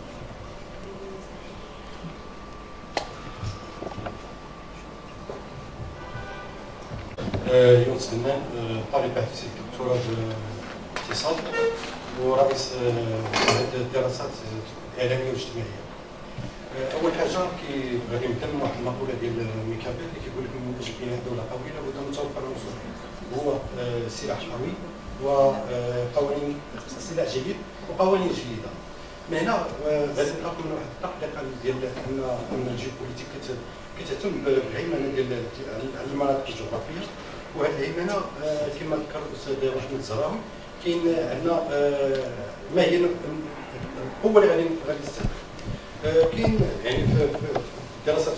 يونس بنان، طالب باحث في الدكتوراه بالاقتصاد ورئيس معهد الدراسات الاعلاميه والاجتماعيه. اول حاجه كي غادي نبدا من واحد المقوله ديال ميكافيل اللي كيقول لك من اجل بناء دوله قويه لابد من توفر العنصر، هو سلاح قوي وقوانين سلاح جيد وقوانين جيده. من هنا غادي نلقاو من واحد التقليق ديال ان ان الجيوبوليتيك كتهتم بالهيمنه ديال المناطق الجغرافيه، وهذه الهيمنه كما ذكر الاستاذ محمد الزهراوي كاين عندنا ما هي القوه اللي غادي غادي نستهدف. كاين يعني في الدراسات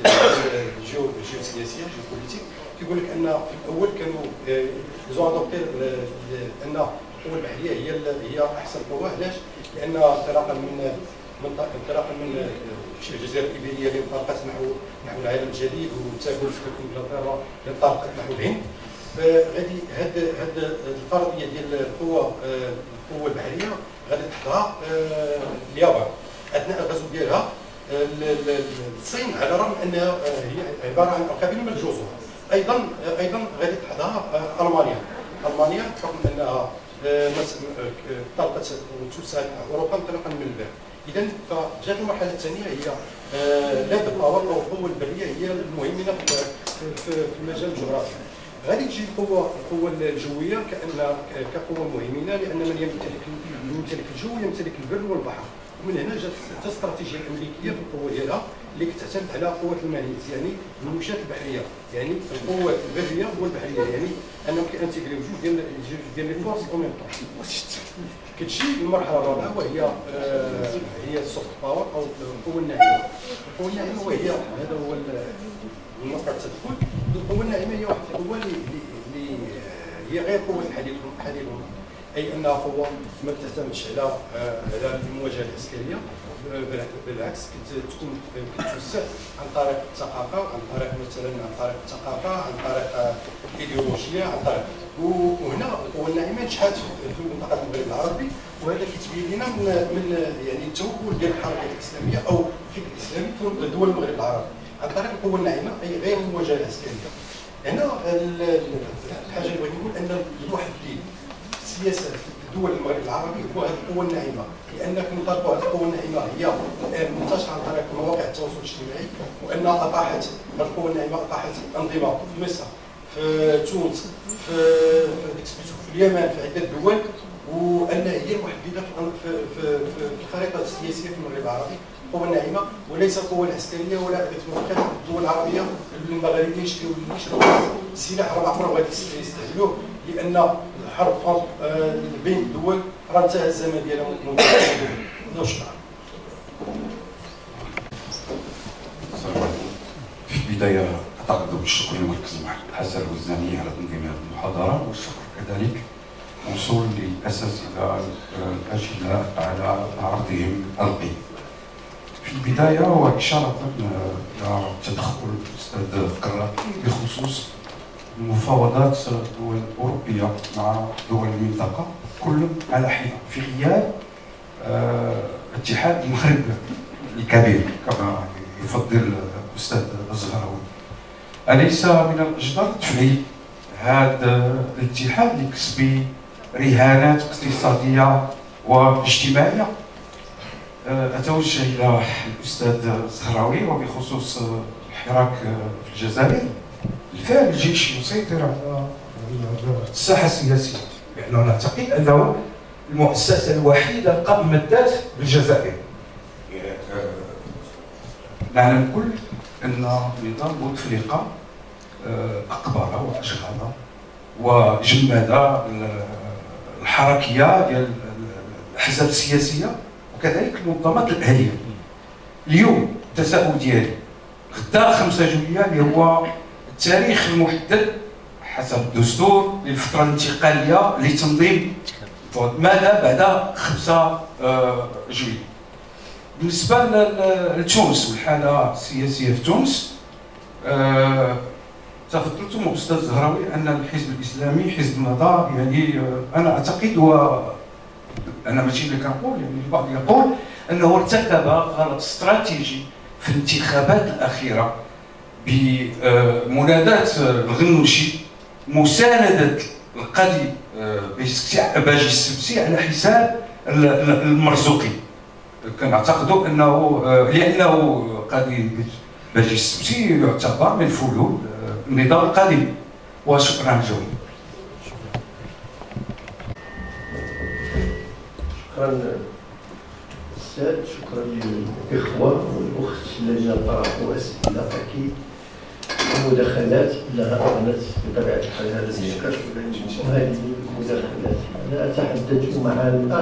الجيوسياسيه الجيوبوليتيك كيقول لك ان في الاول كانوا زون ادوبتي ان القوه البحريه هي هي احسن قوه. علاش؟ لان انطلاقا من انطلاقا من الجزيره الايبيريه اللي انطلقت نحو نحو العالم الجديد وتاكل في انجلترا اللي انطلقت نحو الهند، غادي هاد هاد الفرضيه ديال القوه القوه البحريه غادي تحطها اليابان اثناء الغزو ديالها. الصين على الرغم انها هي عباره عن قبيله من الجزر، ايضا ايضا غادي تحطها المانيا. المانيا بحكم انها انطلقت وتوسعت اوروبا انطلاقا من الباب. اذا فجات المرحله الثانيه هي لاند باور او القوه البريه هي المهيمنه في المجال الجغرافي. غادي تجي القوه القوه الجويه كان كقوه مهيمنه، لان من يمتلك يمتلك الجو يمتلك البر والبحر. ومن هنا جات الاستراتيجيه الامريكيه في القوه ديالها اللي كتعتمد على قوه المانيت، يعني المنشات البحريه، يعني القوه البريه والبحريه، يعني انهم كينتيغريو جوج ديال جوج ديال لي فورس او ميم طون. كتجي المرحله الرابعه وهي آه هي السوفت باور او القوه الناعمه. القوه الناعمه وهي هذا هو الموقع التدخل. القوه الناعمه هي واحد القوه اللي هي غير قوه الحديد الحديد اي انها قوه ما تعتمدش على على المواجهه العسكريه، بالعكس كتكون كتوسع عن طريق الثقافه، عن طريق مثلا عن طريق الثقافه، عن طريق الايديولوجيه، عن طريق وهنا القوه الناعمه نجحت في منطقه المغرب العربي، وهذا كيتبين لنا من من يعني التوغل ديال الحركه الاسلاميه او الفكر الاسلامي في دول المغرب العربي عن طريق القوه الناعمه اي غير المواجهه العسكريه. هنا الحاجه اللي بغيت نقول ان الواحد اللي سياسه دول المغرب العربي هو هذه القوه الناعمه، لان كنطالبوا هذه القوه الناعمه هي الان منتشره عن طريق مواقع التواصل الاجتماعي، وانها اطاحت القوه الناعمه اطاحت انظمه في مصر، في تونس، في في اليمن، في عده دول، وان هي الوحيده في في في الخريطه السياسيه في المغرب العربي القوه الناعمه، وليس القوه العسكريه ولا اداه الدول العربيه المغاربيه يشتروا يشتروا السلاح والعمر وغادي يستعملوه، لان الحرب بين الدول راه انتهى الزمن ديالها منذ شهر. في البدايه اعتقد بالشكر لمركز الحسن الوزاني على تنظيم هذه المحاضره، والشكر كذلك موصول للاساتذه الاجلاء على عرضهم القيم. في البدايه واشاره الى تدخل الاستاذ فكرة بخصوص المفاوضات الدول الاوروبيه مع دول المنطقه كل على حده في غياب اتحاد المغرب الكبير كما يفضل الاستاذ الزهراوي. اليس من الاجدر تفعيل هذا الاتحاد لكسب رهانات اقتصاديه واجتماعيه؟ اتوجه الى الاستاذ الزهراوي وبخصوص الحراك في الجزائر. بالفعل الجيش يسيطر على الساحه السياسيه، نحن نعتقد انه المؤسسه الوحيده قبل الذات بالجزائر. نعلم كل ان نظام بوتفليقه اكبر واشغل وجمد الحركيه ديال الاحزاب السياسيه وكذلك المنظمات الاهليه. اليوم التساؤل ديالي غدا خمسة جويلية اللي هو التاريخ المحدد حسب الدستور للفتره الانتقاليه لتنظيم، ماذا بعد خمسة جويلية؟ بالنسبه لتونس والحاله السياسيه في تونس، أه تفضلتم استاذ زهراوي ان الحزب الاسلامي حزب نضال، يعني انا اعتقد و انا ماشي اللي كنقول، يعني البعض يقول انه ارتكب غلط استراتيجي في الانتخابات الاخيره بمناداه الغنوشي، مسانده القاضي باجي السبسي على حساب المرزوقي. كنعتقد انه لانه قاضي باجي السبسي يعتبر من فلول النظام القديم. وشكرا جزيلا. شكرا الساد، شكرا للاخوه والاخت الذين طرحوا اسئله اكيد ومداخلات لها اغنت بطبيعه الحال هذا الشكر وهذه المداخلات. انا اتحدث مع الاخ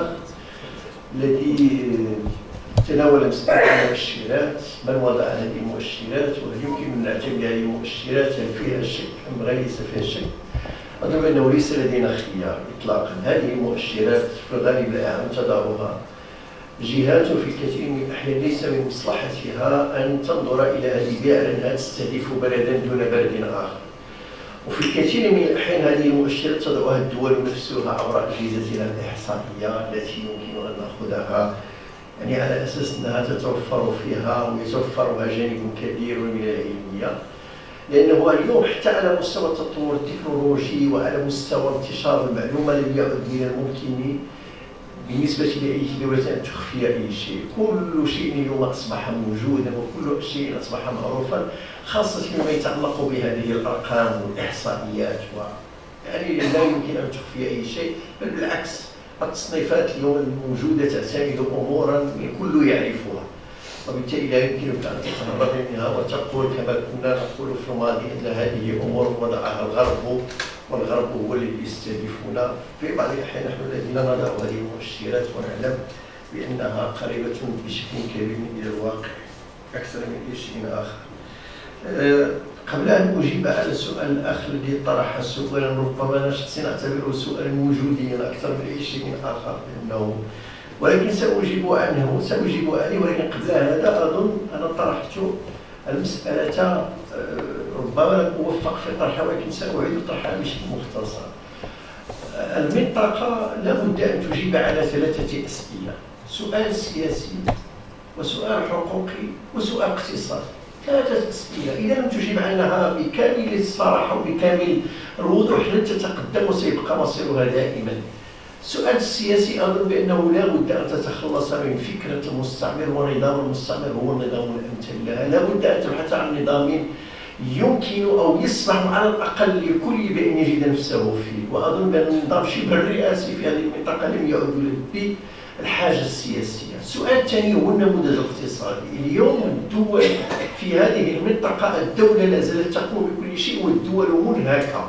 الذي تناول مسألة المؤشرات، من وضع هذه المؤشرات وهل يمكن أن نعتبر هذه المؤشرات هل فيها شك أم غير ليس فيها شك؟ أظن أنه ليس لدينا خيار إطلاقا. هذه المؤشرات في الغالب الأعم تضعها جهات في الكثير من الأحيان ليس من مصلحتها أن تنظر إلى هذه البيئة لأنها تستهدف بلدا دون بلد آخر. وفي الكثير من الأحيان هذه المؤشرات تضعها الدول نفسها عبر أجهزتها الإحصائية التي يمكن أن نأخذها يعني على اساس انها تتوفر فيها ويتوفرها جانب كبير من العلميه، لانه اليوم حتى على مستوى التطور التكنولوجي وعلى مستوى انتشار المعلومه لم يعد من الممكن بالنسبه لاي دوله ان تخفي اي شيء. كل شيء اليوم اصبح موجودا وكل شيء اصبح معروفا، خاصه فيما يتعلق بهذه الارقام والاحصائيات، و يعني لا يمكن ان تخفي اي شيء، بل بالعكس التصنيفات اليوم الموجودة تعتمد أمورا الكل يعرفها، وبالتالي لا يمكنك أن تتهرب منها وتقول كما كنا نقول في الماضي أن هذه أمور وضعها الغرب والغرب هو الذي يستهدفنا. في بعض الأحيان نحن الذين نضع هذه المؤشرات ونعلم بأنها قريبة بشكل كبير إلى الواقع أكثر من أي شيء آخر. أه قبل أن أجيب على سؤال الأخ الذي طرح سؤالا ربما أنا شخصيا أعتبره سؤالا وجوديا أكثر من أي شيء آخر، لأنه ولكن سأجيب عنه سأجيب عليه. ولكن قبل هذا أظن أنا طرحت المسألة ربما لم أوفق في طرحها، ولكن سأعيد طرحها بشكل مختصر. المنطقة لابد أن تجيب على ثلاثة أسئلة: سؤال سياسي وسؤال حقوقي وسؤال اقتصادي. ثلاثة أسئلة إذا لم تجيب عنها بكامل الصراحة وبكامل الوضوح لن تتقدم وسيبقى مصيرها دائما. السؤال السياسي أظن بأنه لا بد أن تتخلص من فكرة المستعمر، ونظام المستعمر هو النظام الأمثل لها. لا بد أن تبحث عن نظام يمكن أو يسمح على الأقل لكل بأن يجد نفسه فيه، وأظن بأن النظام شبه الرئاسي في هذه المنطقة لم يعد يلبي الحاجة السياسية. السؤال الثاني هو النموذج الاقتصادي. اليوم الدول في هذه المنطقة الدولة لا زالت تقوم بكل شيء والدول منهكة.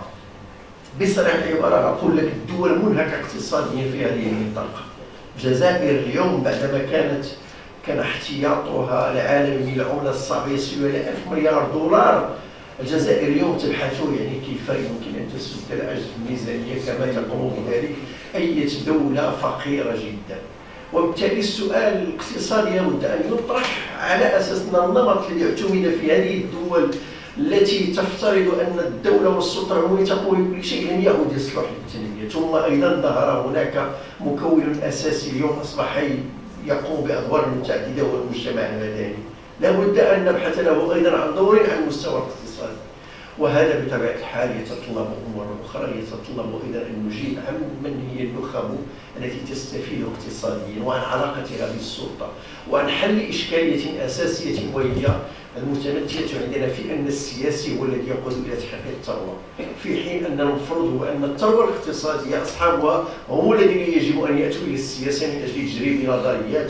بصريح العبارة أقول لك الدول منهكة اقتصاديا في هذه المنطقة. الجزائر اليوم بعدما كانت كان احتياطها العالمي للعملة الصعبة يصل إلى ألف مليار دولار، الجزائر اليوم تبحث يعني كيف يمكن أن تسد العجز في الميزانية كما تقوم بذلك أي دولة فقيرة جدا. وبالتالي السؤال الاقتصادي لابد ان يطرح على اساس ان النمط الذي اعتمد في هذه الدول التي تفترض ان الدوله والسلطه العموميه تقوم بكل شيء لم يعد يصلح للتنميه. ثم ايضا ظهر هناك مكون اساسي اليوم اصبح يقوم بادوار متعدده وهو المجتمع المدني. لابد ان نبحث له ايضا عن دور على المستوى الاقتصادي، وهذا بطبيعه الحال يتطلب امور اخرى، يتطلب ايضا ان نجيب عن من هي النخب التي تستفيد اقتصاديا وعن علاقتها بالسلطه وعن حل اشكاليه اساسيه وهي المتمثله عندنا في ان السياسي هو الذي يقود الى تحقيق الثروه، في حين ان المفروض هو ان الثروه الاقتصاديه اصحابها هم الذين يجب ان ياتوا الى السياسه من اجل تجريب نظريات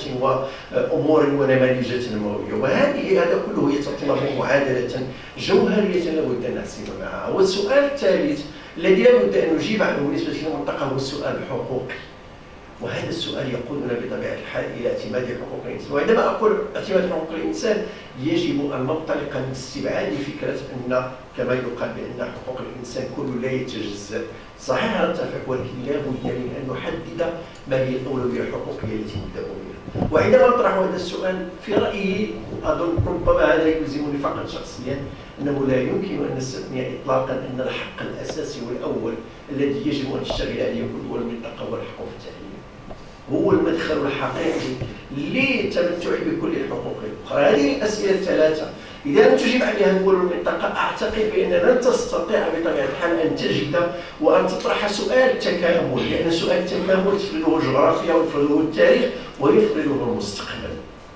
وامور ونماذج تنمويه، وهذه هذا كله يتطلب معادله جوهريه لابد ان نحسم معها. والسؤال الثالث الذي لابد ان نجيب عنه بالنسبه للمنطقه هو السؤال الحقوقي. وهذا السؤال يقودنا بطبيعة الحال إلى اعتماد حقوق الإنسان. وعندما أقول اعتماد حقوق الإنسان يجب أن ننطلق من استبعاد فكرة أن كما يقال بأن حقوق الإنسان كله لا يتجزأ. صحيح نتفق، ولكن لا بد من أن نحدد ما هي الأولوية الحقوقية التي نبدأ بها. وعندما نطرح هذا السؤال في رأيي أظن ربما هذا يلزمني فقط شخصيا أنه لا يمكن أن نستثني إطلاقا أن الحق الأساسي والأول الذي يجب أن تشتغل عليه كل دول المنطقة هو الحق في التعليم. هو المدخل الحقيقي للتمتع بكل الحقوق الأخرى. هذه الأسئلة الثلاثة إذا لم تجيب عليها دول المنطقة أعتقد بأننا لن تستطيع بطبيعة الحال أن تجد وأن تطرح سؤال تكامل، لأن سؤال التكامل تفرضه الجغرافيا ويفرضه التاريخ ويفرضه المستقبل،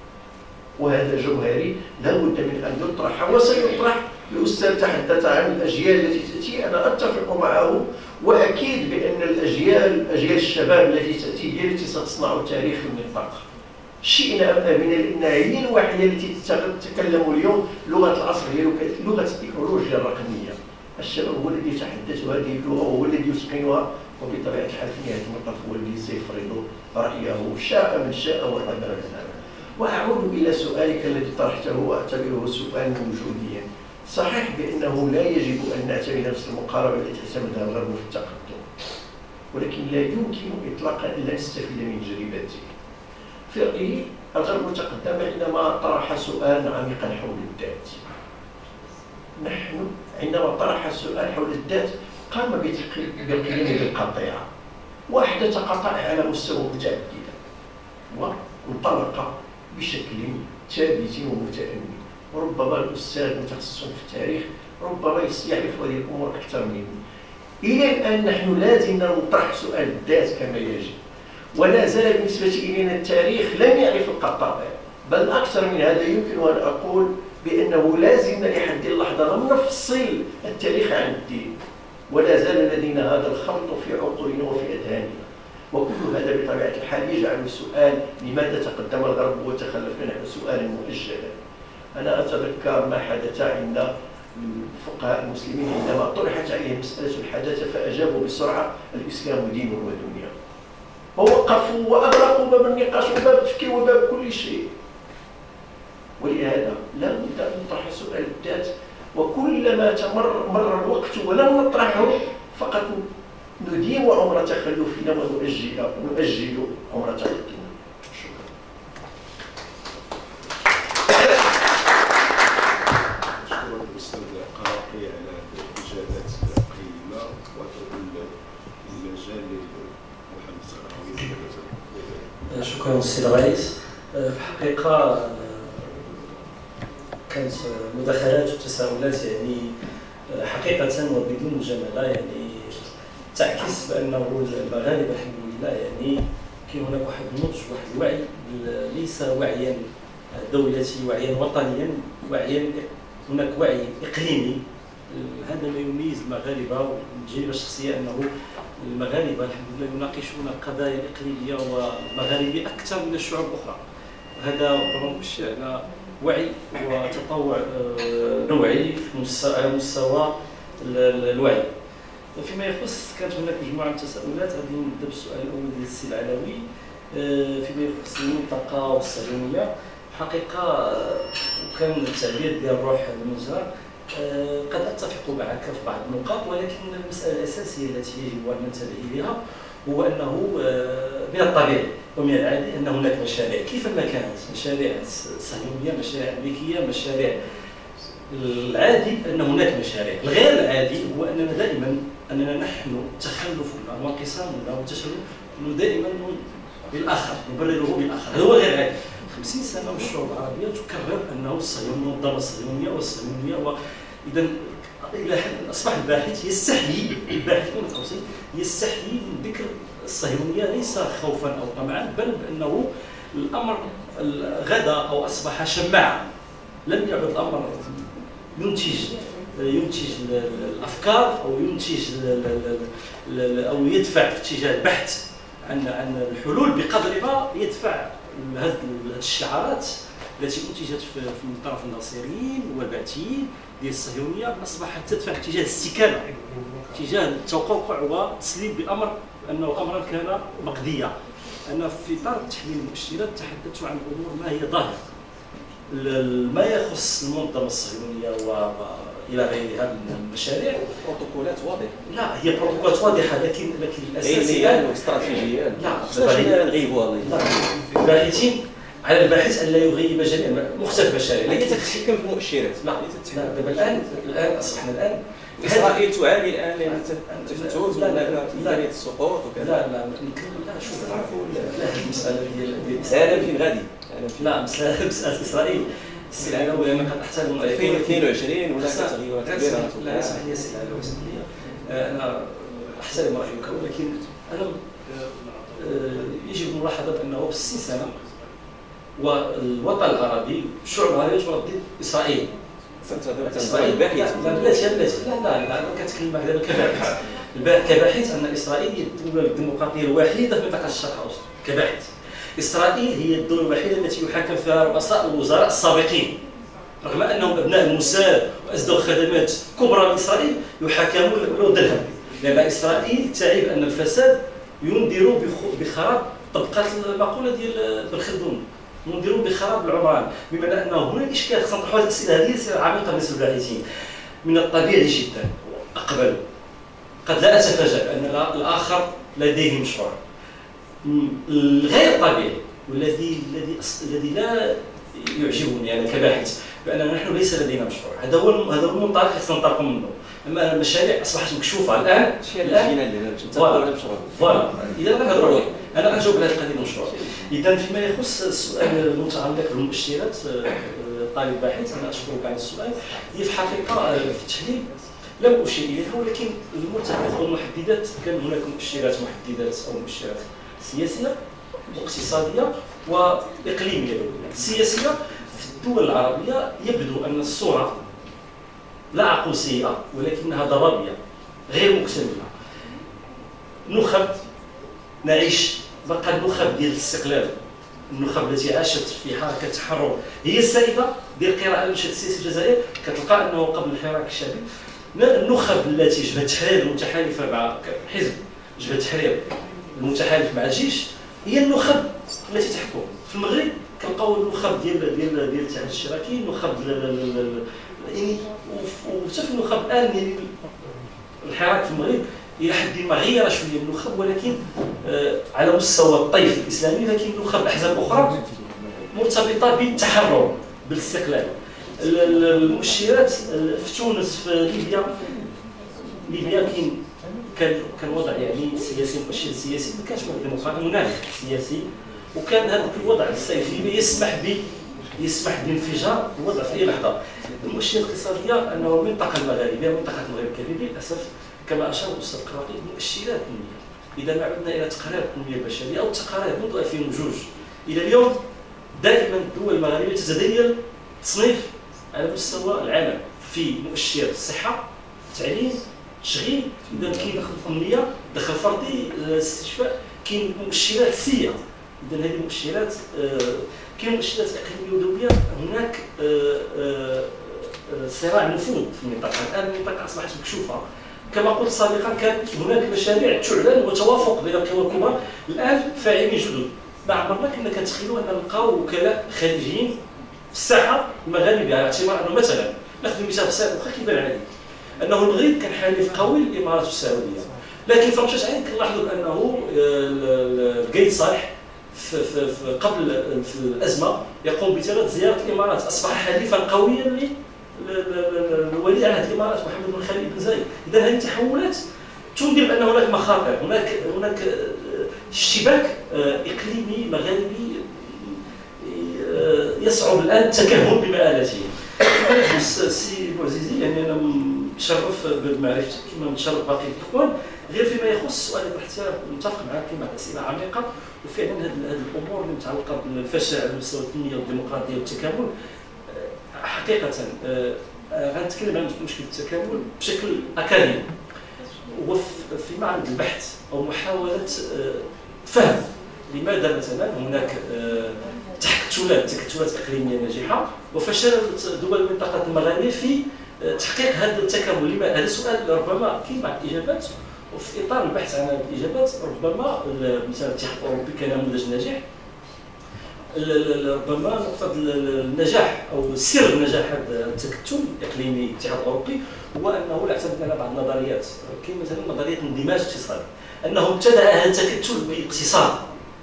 وهذا جوهري لا بد من أن يطرح وسيطرح. الأستاذ تحدث عن الأجيال التي تأتي، أنا أتفق معه، وأكيد بأن الأجيال أجيال الشباب التي تأتي هي التي ستصنع تاريخ المنطقة. شئنا أم أبينا، لأنها هي الوحيدة التي تتكلم اليوم لغة العصر، هي لغة التكنولوجيا الرقمية. الشباب هو الذي يتحدث هذه اللغة وهو الذي يتقنها، وبطبيعة الحال في نهاية المطاف هو الذي سيفرض رأيه شاء من شاء وأبى من أبى. وأعود إلى سؤالك الذي طرحته وأعتبره سؤالا وجوديا. صحيح بأنه لا يجب أن نعتمد نفس المقاربة التي اعتمدها الغرب في التقدم، ولكن لا يمكن إطلاقا أن نستفيد من تجربته. في رأيي الغرب تقدم عندما طرح سؤالا عميقا حول الذات. نحن عندما طرح السؤال حول الذات قام بالقيام بالقطيعة وأحدث قطائع على مستوى متعددة، وانطلق بشكل ثابت ومتأني. وربما الأستاذ متخصص في التاريخ ربما يعرف هذه الأمور أكثر مني. إلى الآن نحن لازلنا نطرح سؤال الذات كما يجب، ولا زال بالنسبة إلينا التاريخ لم يعرف القطائع، بل أكثر من هذا يمكن أن أقول بأنه لازلنا لحد اللحظة لم نفصل التاريخ عن الدين، ولا زال لدينا هذا الخلط في عقولنا وفي أذهاننا. وكل هذا بطبيعة الحال يجعل السؤال لماذا تقدم الغرب وتخلفنا نحن سؤالا مؤجلا. أنا أتذكر ما حدث عند الفقهاء المسلمين عندما طرحت عليهم مسألة الحداثة فأجابوا بسرعة الإسلام دين ودنيا، ووقفوا وأغلقوا باب النقاش وباب التفكير وباب كل شيء. ولهذا لا بد أن نطرح سؤال الذات، وكلما تمر مر الوقت ولم نطرحه فقط نديم عمر تخلفنا ونؤجل نؤجل عمر تقدمنا. شكرا السيد الرئيس. في الحقيقة كانت مداخلات وتساؤلات يعني حقيقة وبدون مجاملة يعني تعكس بأنه المغاربة الحمد لله يعني كاين هناك واحد النضج واحد الوعي، ليس وعيا دولتي وعيا وطنيا، وعيا هناك وعي إقليمي. هذا ما يميز المغاربة، والتجربة الشخصية أنه المغاربة الحمد لله يناقشون القضايا الإقليمية والمغاربية أكثر من الشعوب الأخرى. هذا ربما مش على وعي وتطوع نوعي على مستوى الوعي. فيما يخص كانت هناك مجموعة من التساؤلات، غادي نبدا بالسؤال الأول ديال السي العلوي فيما يخص المنطقة والصهيونية. حقيقة وكان التعبير ديال الروح المنزهر قد أتفق معك في بعض النقاط، ولكن المسألة الأساسية التي يجب أن ننتبه إليها هو أنه من الطبيعي ومن العادي أن هناك مشاريع كيفما كانت، مشاريع صهيونية، مشاريع أمريكية، مشاريع. العادي أن هناك مشاريع. الغير العادي هو أننا دائما أننا نحن تخلفنا وانقسامنا وتشرذمنا دائما بالآخر، نبرره بالآخر. هذا هو غير عادي. خمسين سنة والشعوب العربية تكرر أنه الصهيونية والضربة الصهيونية والصهيونية، وإذا إلى حد أصبح الباحث يستحيي، الباحث من قوسين يستحيي من ذكر الصهيونية ليس خوفا أو طمعا، بل بأنه الأمر غدا أو أصبح شماعة. لم يعد الأمر ينتج ينتج الأفكار أو ينتج أو يدفع في اتجاه البحث عن عن الحلول بقدر ما يدفع هذه الشعارات التي انتجت في من طرف الناصريين والبعثيين ديال الصهيونيه، اصبحت تدفع اتجاه الاستكانه، اتجاه التوقع والتسليم بامر انه امرا كان مقضيا. أن في إطار تحليل المؤشرات تحدثت عن أمور ما هي ظاهرة ما يخص المنظمة الصهيونية وإلى غيرها من المشاريع. بروتوكولات واضحة. لا هي بروتوكولات واضحة لكن لكن الأساسيات واستراتيجيات. لا خصناش نغيبوها. الباحثين على الباحث أن لا يغيب جميع مختلف المشاريع. هي تتحكم في المؤشرات. لا دابا الآن الآن أصبحنا الآن إسرائيل تعاني الآن يعني تفتوت ولا إمكانية السقوط وكذا. لا لا نتكلم لا شوف تعرفوا لا المسألة ديال العالم فين غادي؟ لا مسألة مسألة إسرائيل السي العلوي أنا قد أحترم ألفين واثنين وعشرين هناك تغيرات كبيرة. لا اسمح لي السي العلوي اسمح لي أنا أحترم رأيك ولكن أنا يجب ملاحظة أنه في ستين سنة والوطن العربي الشعوب العربية تردد إسرائيل. إسرائيل باحث. لا بلاتي بلاتي لا لا لا أنا كنتكلم معك دابا كباحث. كباحث أن إسرائيل هي الدولة الديمقراطية الوحيدة في منطقة الشرق الأوسط كباحث. إسرائيل هي الدولة الوحيدة التي يحاكم فيها رؤساء الوزراء السابقين رغم أنهم أبناء الموساد وأصدروا خدمات كبرى لإسرائيل يحاكمون ولو درهم لأن إسرائيل تعيب أن الفساد ينذر بخراب طبقات المقولة ديال بن خلدون ينذر بخراب العمران بمعنى أنه هنا الإشكال خصنا نطرحوا هذه الأسئلة هذه أسئلة عميقة بالنسبة للباحثين. من الطبيعي جدا أقبل قد لا أتفاجأ أن الآخر لديه مشروع الغير طبيعي والذي الذي الذي لا يعجبني انا كباحث باننا نحن ليس لدينا مشروع. هذا هو هذا هو المنطلق اللي خصنا ننطلقوا منه. اما المشاريع اصبحت مكشوفه الان الان فوالا فوالا اذا غنهضروا انا غنجاوب على هذه القضيه المشروع. اذا فيما يخص السؤال المتعلق بالمؤشرات طالب باحث انا اشكرك على السؤال. هي في الحقيقه في التحليل لم اشير اليها ولكن المرتكزات والمحددات كان هناك مؤشرات محددات او مؤشرات سياسيه واقتصاديه واقليميه. السياسيه في الدول العربيه يبدو ان الصوره لا اقول سيئه ولكنها ضبابيه غير مكتمله. نخب نعيش بقى النخب ديال الاستقلال النخب التي عاشت في حركه تحرر هي السائده ديال القراءه المشهد السياسي في الجزائر. كتلقى انه قبل الحراك الشعبي النخب التي جبهه التحرير المتحالفه مع حزب جبهه التحرير المتحالف مع الجيش هي النخب التي تحكم. في المغرب كنلقاو النخب ديال ديال ديال الاتحاد الاشتراكي النخب يعني وحتى في النخب الان يعني الحراك في المغرب الى حد ما غير شويه من النخب ولكن آه على مستوى الطيف الاسلامي لكن نخب احزاب اخرى مرتبطه بالتحرر بالاستقلال. المؤشرات في تونس في ليبيا ليبيا كاين كان كان وضع يعني سياسي مؤشر سياسي ما كانش ديمقراطي مناخ سياسي وكان هذا الوضع السياسي يسمح ب يسمح بانفجار الوضع في اي لحظه. المؤشرات الاقتصاديه انه المنطقه المغاربيه منطقه المغرب الكبير للاسف كما اشار الاستاذ القراطي مؤشرات التنميه. اذا ما عدنا الى تقارير التنميه البشريه او التقارير منذ ألفين وجوج الى اليوم دائما الدول المغاربيه تتدين تصنيف على مستوى العالم في مؤشر الصحه التعليم التشغيل. اذا كاين دخل التنميه دخل فردي الاستشفاء كاين مؤشرات سيئه. اذا هذه المؤشرات كاين مؤشرات اقليميه ودوليه هناك صراع نفوذ في المنطقه. الان المنطقه اصبحت مكشوفه كما قلت سابقا كانت هناك مشاريع تعلن وتوافق بين القوى الكبرى الان فاعلين جدد. ما عمرنا كنا كنتخيلوا ان نلقاو وكلاء خارجيين في الساحه المغاربيه على اعتبار انه مثلا ناخذ مثال بسيط واخا كيبان عليه انه المغرب كان حليف قوي للامارات السعوديه لكن في رمشة عين كنلاحظوا بانه القايد صالح في, في, في قبل في الازمه يقوم بثلاث زيارات الامارات اصبح حليفا قويا لولي عهد الامارات محمد بن خليل بن زايد. اذا هذه التحولات تنذر بان هناك مخاطر هناك هناك اشتباك اقليمي مغاربي يصعب الان التكهن بمآلاته. فيما يخص السي بوعزيزي يعني انا متشرف بمعرفتك كما متشرف باقي الاخوان غير فيما يخص السؤال اللي طرحته متفق معك مع اسئله عميقه وفعلا هذه الامور اللي متعلقه بالفشل على مستوى التنميه والديمقراطيه والتكامل حقيقه غنتكلم عن مشكل التكامل بشكل اكاديمي وفي معرض البحث او محاوله فهم لماذا مثلا هناك تحكتلات تكتلات اقليميه ناجحه وفشلت دول المنطقه المغاربيه في تحقيق هذا التكامل. هذا السؤال ربما كاين بعض الاجابات وفي اطار البحث عن هذه الاجابات ربما مثلا الاتحاد الاوروبي كنموذج ناجح، ربما نقطه النجاح او سر نجاح هذا التكتل الاقليمي الاتحاد الاوروبي هو انه لا اعتمد على بعض النظريات، كاين مثلا نظريه الاندماج الاقتصادي، انه ابتدأ هذا التكتل بالاقتصاد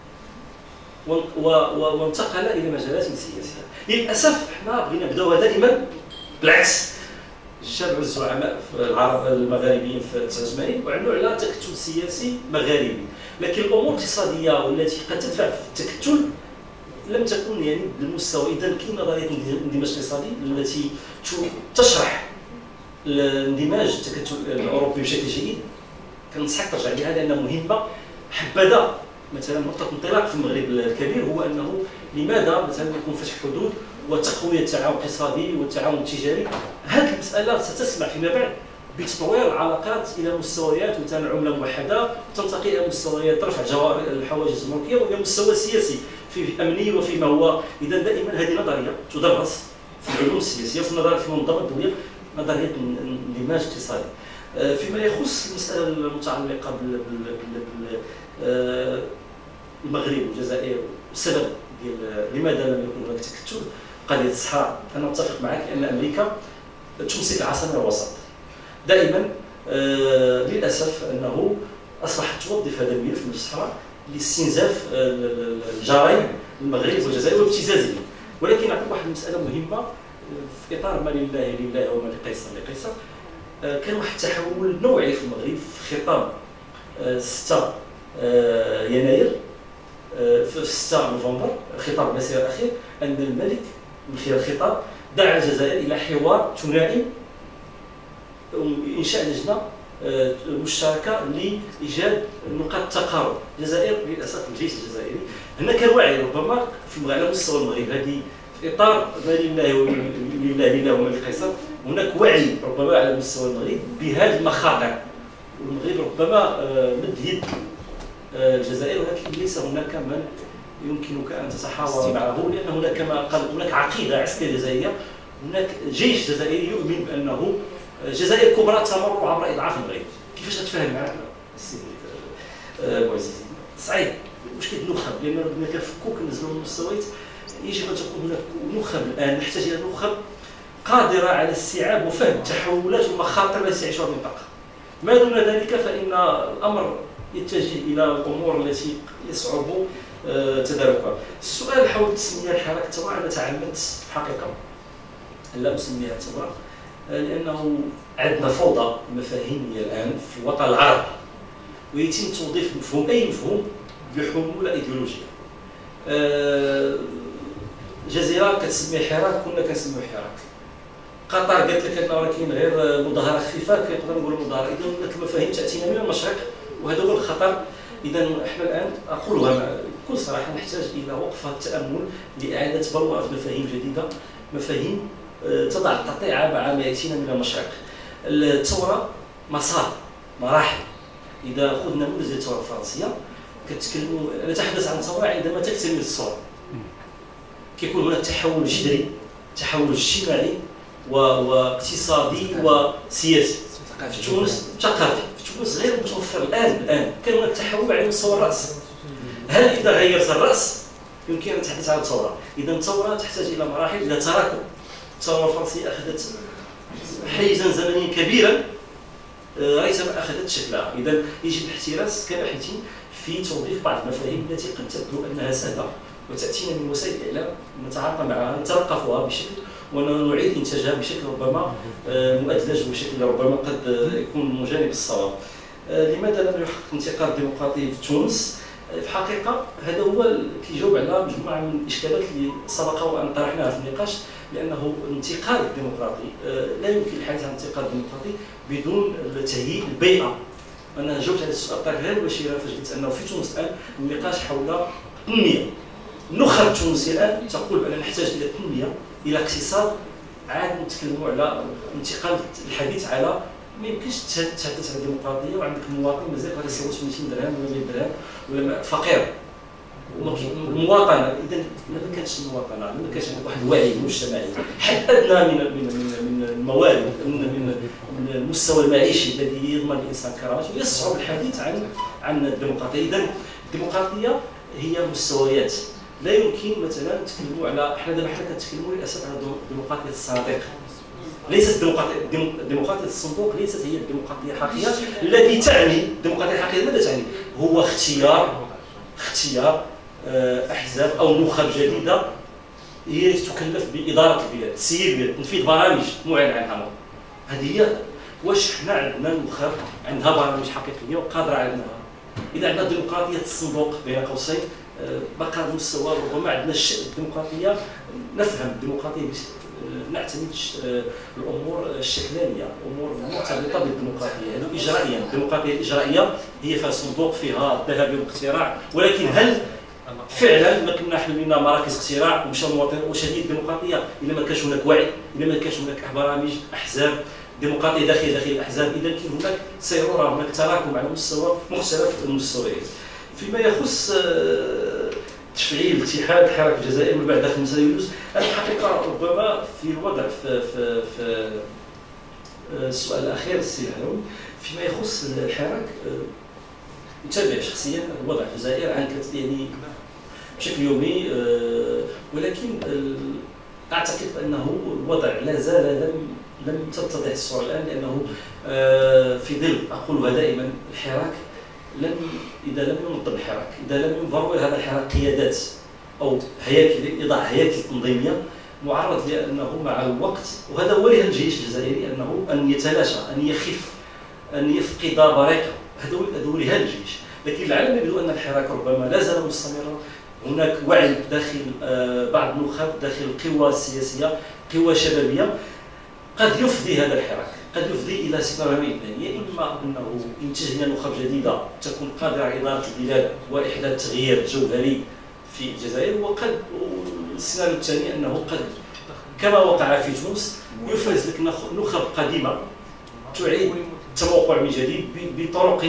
وانتقل الى مجالات سياسيه. للاسف حنا بغينا نبداوها دائما بالعكس. الشاب الزعماء العرب المغاربيين في تسعة وثمانين وعملوا على تكتل سياسي مغاربي، لكن الامور الاقتصاديه والتي قد تدفع في التكتل لم تكن يعني بالمستوى. اذا كاين نظريه الاندماج الاقتصادي التي تشرح الاندماج التكتل الاوروبي بشكل جيد، كنصحك ترجع لها لانها مهمه. حبذا مثلا نقطه انطلاق في المغرب الكبير هو انه لماذا مثلا يكون فتح حدود وتقويه التعاون الاقتصادي والتعاون التجاري. هذه المساله ستسمح فيما بعد بتطوير العلاقات الى مستويات مثلا عمله موحده تنتقل الى مستويات رفع الحواجز البنكيه والى مستوى سياسي في امني وفيما هو. اذا دائما هذه نظريه تدرس في العلوم السياسيه وفي النظريه في المنظمه الدوليه، نظريه الاندماج الاقتصادي. فيما يخص المساله المتعلقه بالمغرب والجزائر والسبب ديال لماذا لم يكن هناك تكتل قضيه الصحراء، انا اتفق معك ان امريكا تمسك العاصمه الوسط دائما. آه للاسف انه اصبحت توظف هذا الملف من الصحراء لاستنزاف الجرائم المغرب والجزائر وابتزازهم. ولكن نعطيك واحد المساله مهمه في اطار ما لله لله وما لقيصر لقيصر. آه كان واحد التحول نوعي في المغرب في خطاب آه ستة آه يناير آه في ستة نوفمبر، خطاب المسير الاخير، ان الملك من خلال الخطاب دعا الجزائر الى حوار ثنائي وانشاء لجنه مشتركه لايجاد نقاط التقارب. الجزائر للاسف الجيش الجزائري هنا كان واعي ربما في على مستوى المغرب، هذه في اطار ما لله لله لله وما لقيصر، هناك وعي ربما على مستوى المغرب بهذه المخاطر، والمغرب ربما مد يد الجزائر، ولكن ليس هناك من يمكنك ان تتحاور معه، لان هناك ما قال هناك عقيده عسكريه جزائريه، هناك جيش جزائري يؤمن بانه الجزائر الكبرى تمر عبر اضعاف المغرب. كيفاش تتفاهم معك السي بوعزيزي؟ صعيب مشكل النخب، لان بدنا كنفكوك نزلوا من المستويات. يجب ان تكون هناك نخب الان، نحتاج الى نخب قادره على استيعاب وفهم التحولات والمخاطر التي تعيشها المنطقه. ما دون ذلك فان الامر يتجه الى الامور التي يصعب تداركها. السؤال حول تسميه الحراك الثوره، انا تعمدت حقيقه لا اسميها الثوره لانه عندنا فوضى مفاهيميه الان في الوطن العربي، ويتم توظيف مفهوم اي مفهوم بحموله ايديولوجيه. الجزيره كتسمي حراك، كنا كنسميو حراك. قطر قالت لك انه راه كاين غير مظاهره خفيفه، كنقدروا نقولوا مظاهره. اذا هناك المفاهيم تاتينا من المشرق، وهذا هو الخطر. اذا احنا الان اقولها بكل صراحه نحتاج الى وقفه تامل لاعاده بلوره مفاهيم جديده، مفاهيم تضع القطيعه مع ما ياتينا من المشرق. الثوره مسار مراحل. اذا اخذنا نموذج الثوره الفرنسيه كتكلموا، نتحدث عن الثوره عندما تكتمل الصوره، كيكون هناك تحول جذري، تحول اجتماعي واقتصادي وسياسي في تونس، ثقافي في تونس غير متوفر الان. الان كان هناك تحول على مستوى الراس. هل اذا غيرت الراس يمكن ان نتحدث عن الثوره؟ اذا الثوره تحتاج الى مراحل، الى تراكم. الثوره الفرنسيه اخذت حيزا زمنيا كبيرا ريثما اخذت شكلها. اذا يجب الاحتراس كباحث في توظيف بعض المفاهيم التي قد تبدو انها سهله وتاتينا من وسائل الاعلام، نتعاطى معها، نتلقفها بشكل ونعيد انتاجها بشكل ربما مؤدلج وبشكل ربما قد يكون مجانب الصواب. لماذا لم يحقق انتقال ديمقراطي في تونس؟ في الحقيقه هذا هو كيجاوب على مجموعه من الاشكالات اللي سبق وان طرحناها في النقاش، لانه الانتقال الديمقراطي لا يمكن الحديث عن الانتقال الديمقراطي بدون تهيئ البيئه. انا جاوبت على السؤال بطريقه غير مباشره فاش قلت انه في تونس الان النقاش حول التنميه. النخب التونسيه الان تقول بان نحتاج الى التنميه، الى اقتصاد. عاد نتكلموا على انتقال الحديث على ما يمكنش تتحدث عن الديمقراطيه وعندك مواطن مازال غادي يصوت مئتين درهم ولا مئة درهم ولا فقير. المواطنه اذا ما كانتش المواطنه، ما كانش واحد الوعي مجتمعي، حد ادنى من من من الموارد، من المستوى المعيشي الذي يضمن الانسان كرامته يصعب الحديث عن عن الديمقراطيه. اذا الديمقراطيه هي مستويات، لا يمكن مثلا نتكلموا على حنا دابا حنا كنتكلموا للاسف على ديمقراطيه الصناديق. ليست الديمقراطيه ديمقراطيه الصندوق ليست هي الديمقراطيه الحقيقيه. الذي تعني الديمقراطيه الحقيقيه ماذا تعني؟ هو اختيار اختيار احزاب او نخب جديده هي التي تكلف باداره البلاد، تسيير البلاد، تنفيذ برامج معلن عنها. هذه هي. واش حنا عندنا نخب عندها برامج حقيقيه وقادره على انها؟ اذا عندنا ديمقراطيه الصندوق بين قوسين بقى المستوى ربما عندنا الديمقراطيه نفهم الديمقراطيه نعتمد الامور الشكلانيه، الامور مرتبطه بالديمقراطيه، هذو اجرائيا. الديمقراطيه الاجرائيه هي فيها صندوق، فيها الذهاب والاقتراع، ولكن هل فعلا ما كنا حلينا مراكز اقتراع ومشاو المواطنين؟ واش هذه الديمقراطيه؟ الا ما كانش هناك وعي، الا ما كانش هناك برامج احزاب ديمقراطيه داخل داخل الاحزاب، اذا كاين هناك سيرور هناك تراكم على مستوى مختلف المستويات. فيما يخص تفعيل اتحاد الحراك الجزائري من بعد خمسة يوليو، الحقيقه ربما في الوضع في في, في السؤال الاخير السي العلوي فيما يخص الحراك، متابع شخصيا الوضع في الجزائر عن يعني بشكل يومي، ولكن اعتقد انه الوضع لا زال لم لم تتضح الصوره الان، لانه في ظل اقولها دائما الحراك لم اذا لم ينظم الحراك، اذا لم ينظر هذا الحراك قيادات او هياكل يضع هياكل تنظيميه، معرض لانه مع الوقت، وهذا هو لها الجيش الجزائري، انه ان يتلاشى، ان يخف، ان يفقد بريقه، هذا هو لها الجيش. لكن العالم يبدو ان الحراك ربما لا زال مستمرا. هناك وعي داخل بعض النخب، داخل القوى السياسيه، قوى شبابيه، قد يفضي هذا الحراك، قد يفضي الى سيناريوهين اثنين، يا اما انه ينتج لنا نخب جديده تكون قادره على اداره البلاد واحداث تغيير جوهري في الجزائر، وقد السيناريو الثاني انه قد كما وقع في تونس يفرز لك نخب قديمه تعيد التموقع من جديد بطرق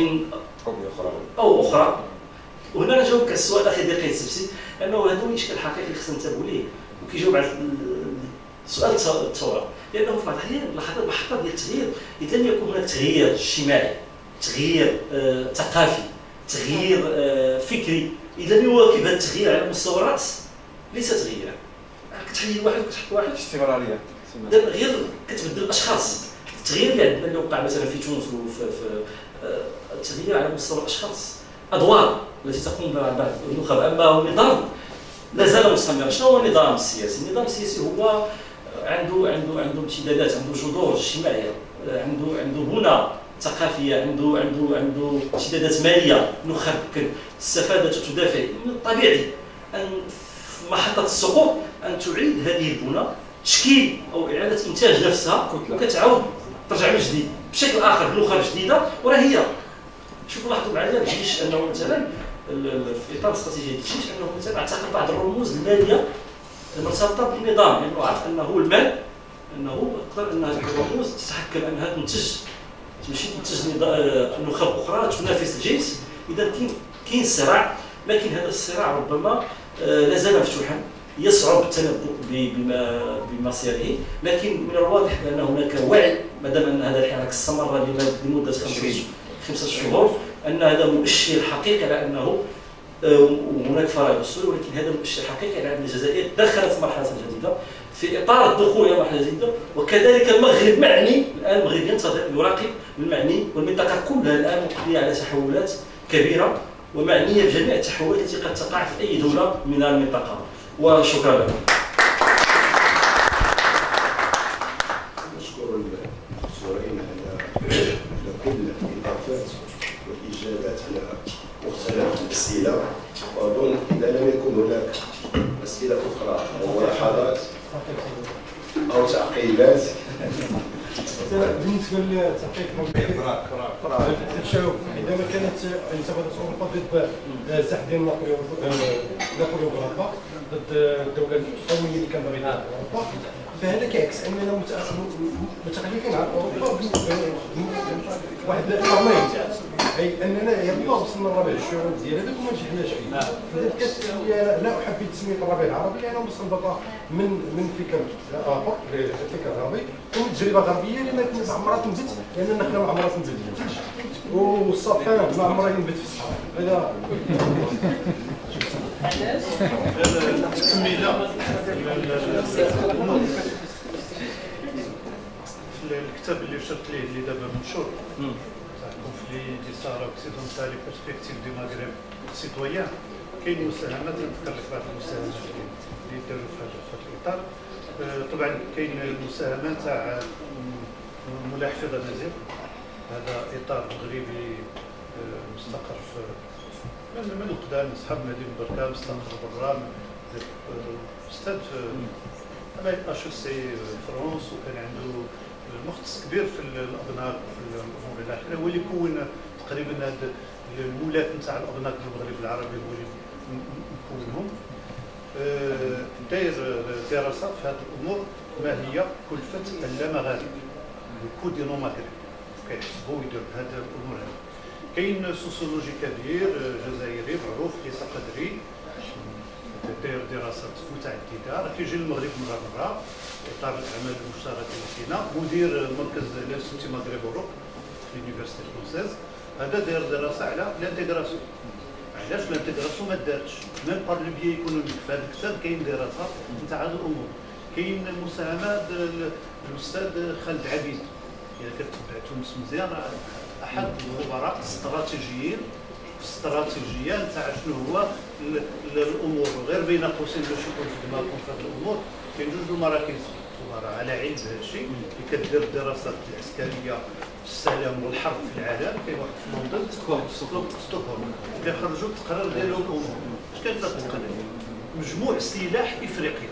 او اخرى. وهنا نجاوبك على السؤال الاخير ديال قيس السبسي، انه هذا هو الاشكال الحقيقي اللي خصنا ننتبهوا ليه، وكيجاوب على سؤال الثوره، لانه في بعض الاحيان لحظات محطات ديال التغيير اذا لم يكن هناك تغيير اجتماعي، تغيير آه، ثقافي، تغيير آه، فكري، اذا لم يواكب هذا التغيير على مستوى الراس ليس تغييرا. كتحيد واحد وكتحط واحد، استمراريه، غير كتبدل الاشخاص. التغيير اللي عندنا اللي وقع مثلا في تونس وفي في آه، التغيير على مستوى الاشخاص، ادوار التي تقوم بها بعض النخب، اما النظام لا زال مستمرا. شنو هو النظام السياسي؟ النظام السياسي هو عنده عنده عنده امتدادات، عنده جذور اجتماعيه، عنده عنده بنى ثقافيه، عنده عنده عنده امتدادات ماليه، نخب الاستفاده تدافع. من الطبيعي ان في محطه السقوط ان تعيد هذه البنى، تشكيل او اعاده انتاج نفسها، وكتعاود ترجع من جديد بشكل اخر بنخب جديده. وراه هي شوفوا لاحظوا معايا الجيش انه مثلا في اطار استراتيجيه الجيش انه مثلا اعتقد بعض الرموز الماليه المرتبطه بالنظام، لانه عرف انه المال انه يقدر ان هذه الرموز تتحكم انها تنتج تمشي تنتج نخب اخرى تنافس الجيش. اذا كاين كاين صراع، لكن هذا الصراع ربما لا زال مفتوحا، يصعب التنبؤ بمصيره، لكن من الواضح بان هناك وعي ما دام ان هذا الحراك استمر لمده خمسه شهور، ان هذا مؤشر حقيقي على انه وهناك فراغ السوري، ولكن هذا مؤشر حقيقي على ان الجزائر دخلت مرحله جديده في اطار الدخول الى مرحله جديده. وكذلك المغرب معني الان، المغرب ينتظر يراقب المعني، والمنطقه كلها الان مقبله على تحولات كبيره ومعنيه بجميع التحولات التي قد تقع في اي دوله من المنطقه. وشكرا لكم. نشكر السوريين على كل الاضافات والاجابات على مختلف الاسئله، واظن اذا لم يكن هناك اسئله اخرى او ملاحظات او تعقيبات. بالنسبه للتحقيق التشاؤم، عندما كانت انتفاضه اوروبا ضد الزحف ديال نابليون نابليون بونابرت ضد الدوله القوميه اللي كان باغي يدير اوروبا، فهذا كيعكس اننا متخلفين عن اوروبا واحد الامرين، اي اننا يلا وصلنا للربيع الشعوب ديال هذاك وما نجحناش فيه. فلذلك لا احب تسميه الربيع العربي لانه مستنبطه من من فكر اخر، فكر غربي ومن تجربه غربيه اللي ما عمرها تنبت، لاننا حنا ما عمرها تنبت في الثلج والسرطان ما عمرها ينبت في الصحراء. هذا تكمله في الكتاب اللي شرت ليه اللي دابا منشور تاع الكونفلي دي سارا اوكسيدونتالي بيرسبكتيف دي مغرب سيتويان، كاين مساهمات نذكر لك بعض المساهمات اللي داروا في هذا الاطار. طبعا كاين المساهمه تاع مولاي حفيظ نزير، هذا اطار مغربي مستقر في من القدام اصحاب مدينه بركان، مستقر برا استاذ في اش سي فرنسا، وكان عنده مختص كبير في الابناك وفي الامور الى اخره، هو اللي كون تقريبا هذا المولات نتاع الابناك في المغرب العربي هو اللي مكونهم. داير دراسه في هذه الامور ما هي كلفه اللامغارب، الكو دي نو مغرب، كيحسبوا يديروا هذه الامور هذه. كاين سوسيولوجي كبير جزائري معروف قيس قدري داير دراسات متعدده، راه كيجي للمغرب مره مره في اطار الاعمال المشتركه اللي فينا، مدير مركز لانستيتو مغرب اوروب في لونيفرسيتي فرونسيز. هذا داير دراسه على الانتيغراسيون. علاش الانتيغراسيون ما دارتش؟ ميم بار لو بيي ايكونوميك. في هذا الكتاب كاين دراسه نتاع هذه الامور. كاين مساهمات الاستاذ خالد عبيد، اذا كتبع تونس مزيان، احد الخبراء الاستراتيجيين في الاستراتيجيه نتاع شنو هو الامور، غير بين قوسين باش يكون في دماغكم في هذه الامور. كاين جوج المراكز خبراء على علم بهذا الشيء اللي كدير الدراسات العسكريه في السلام والحرب في العالم. كاين واحد في لندن ستوكهولم كيخرجوا التقرير ديالهم الامور. اش كاين في هذا التقرير؟ مجموع سلاح افريقيا،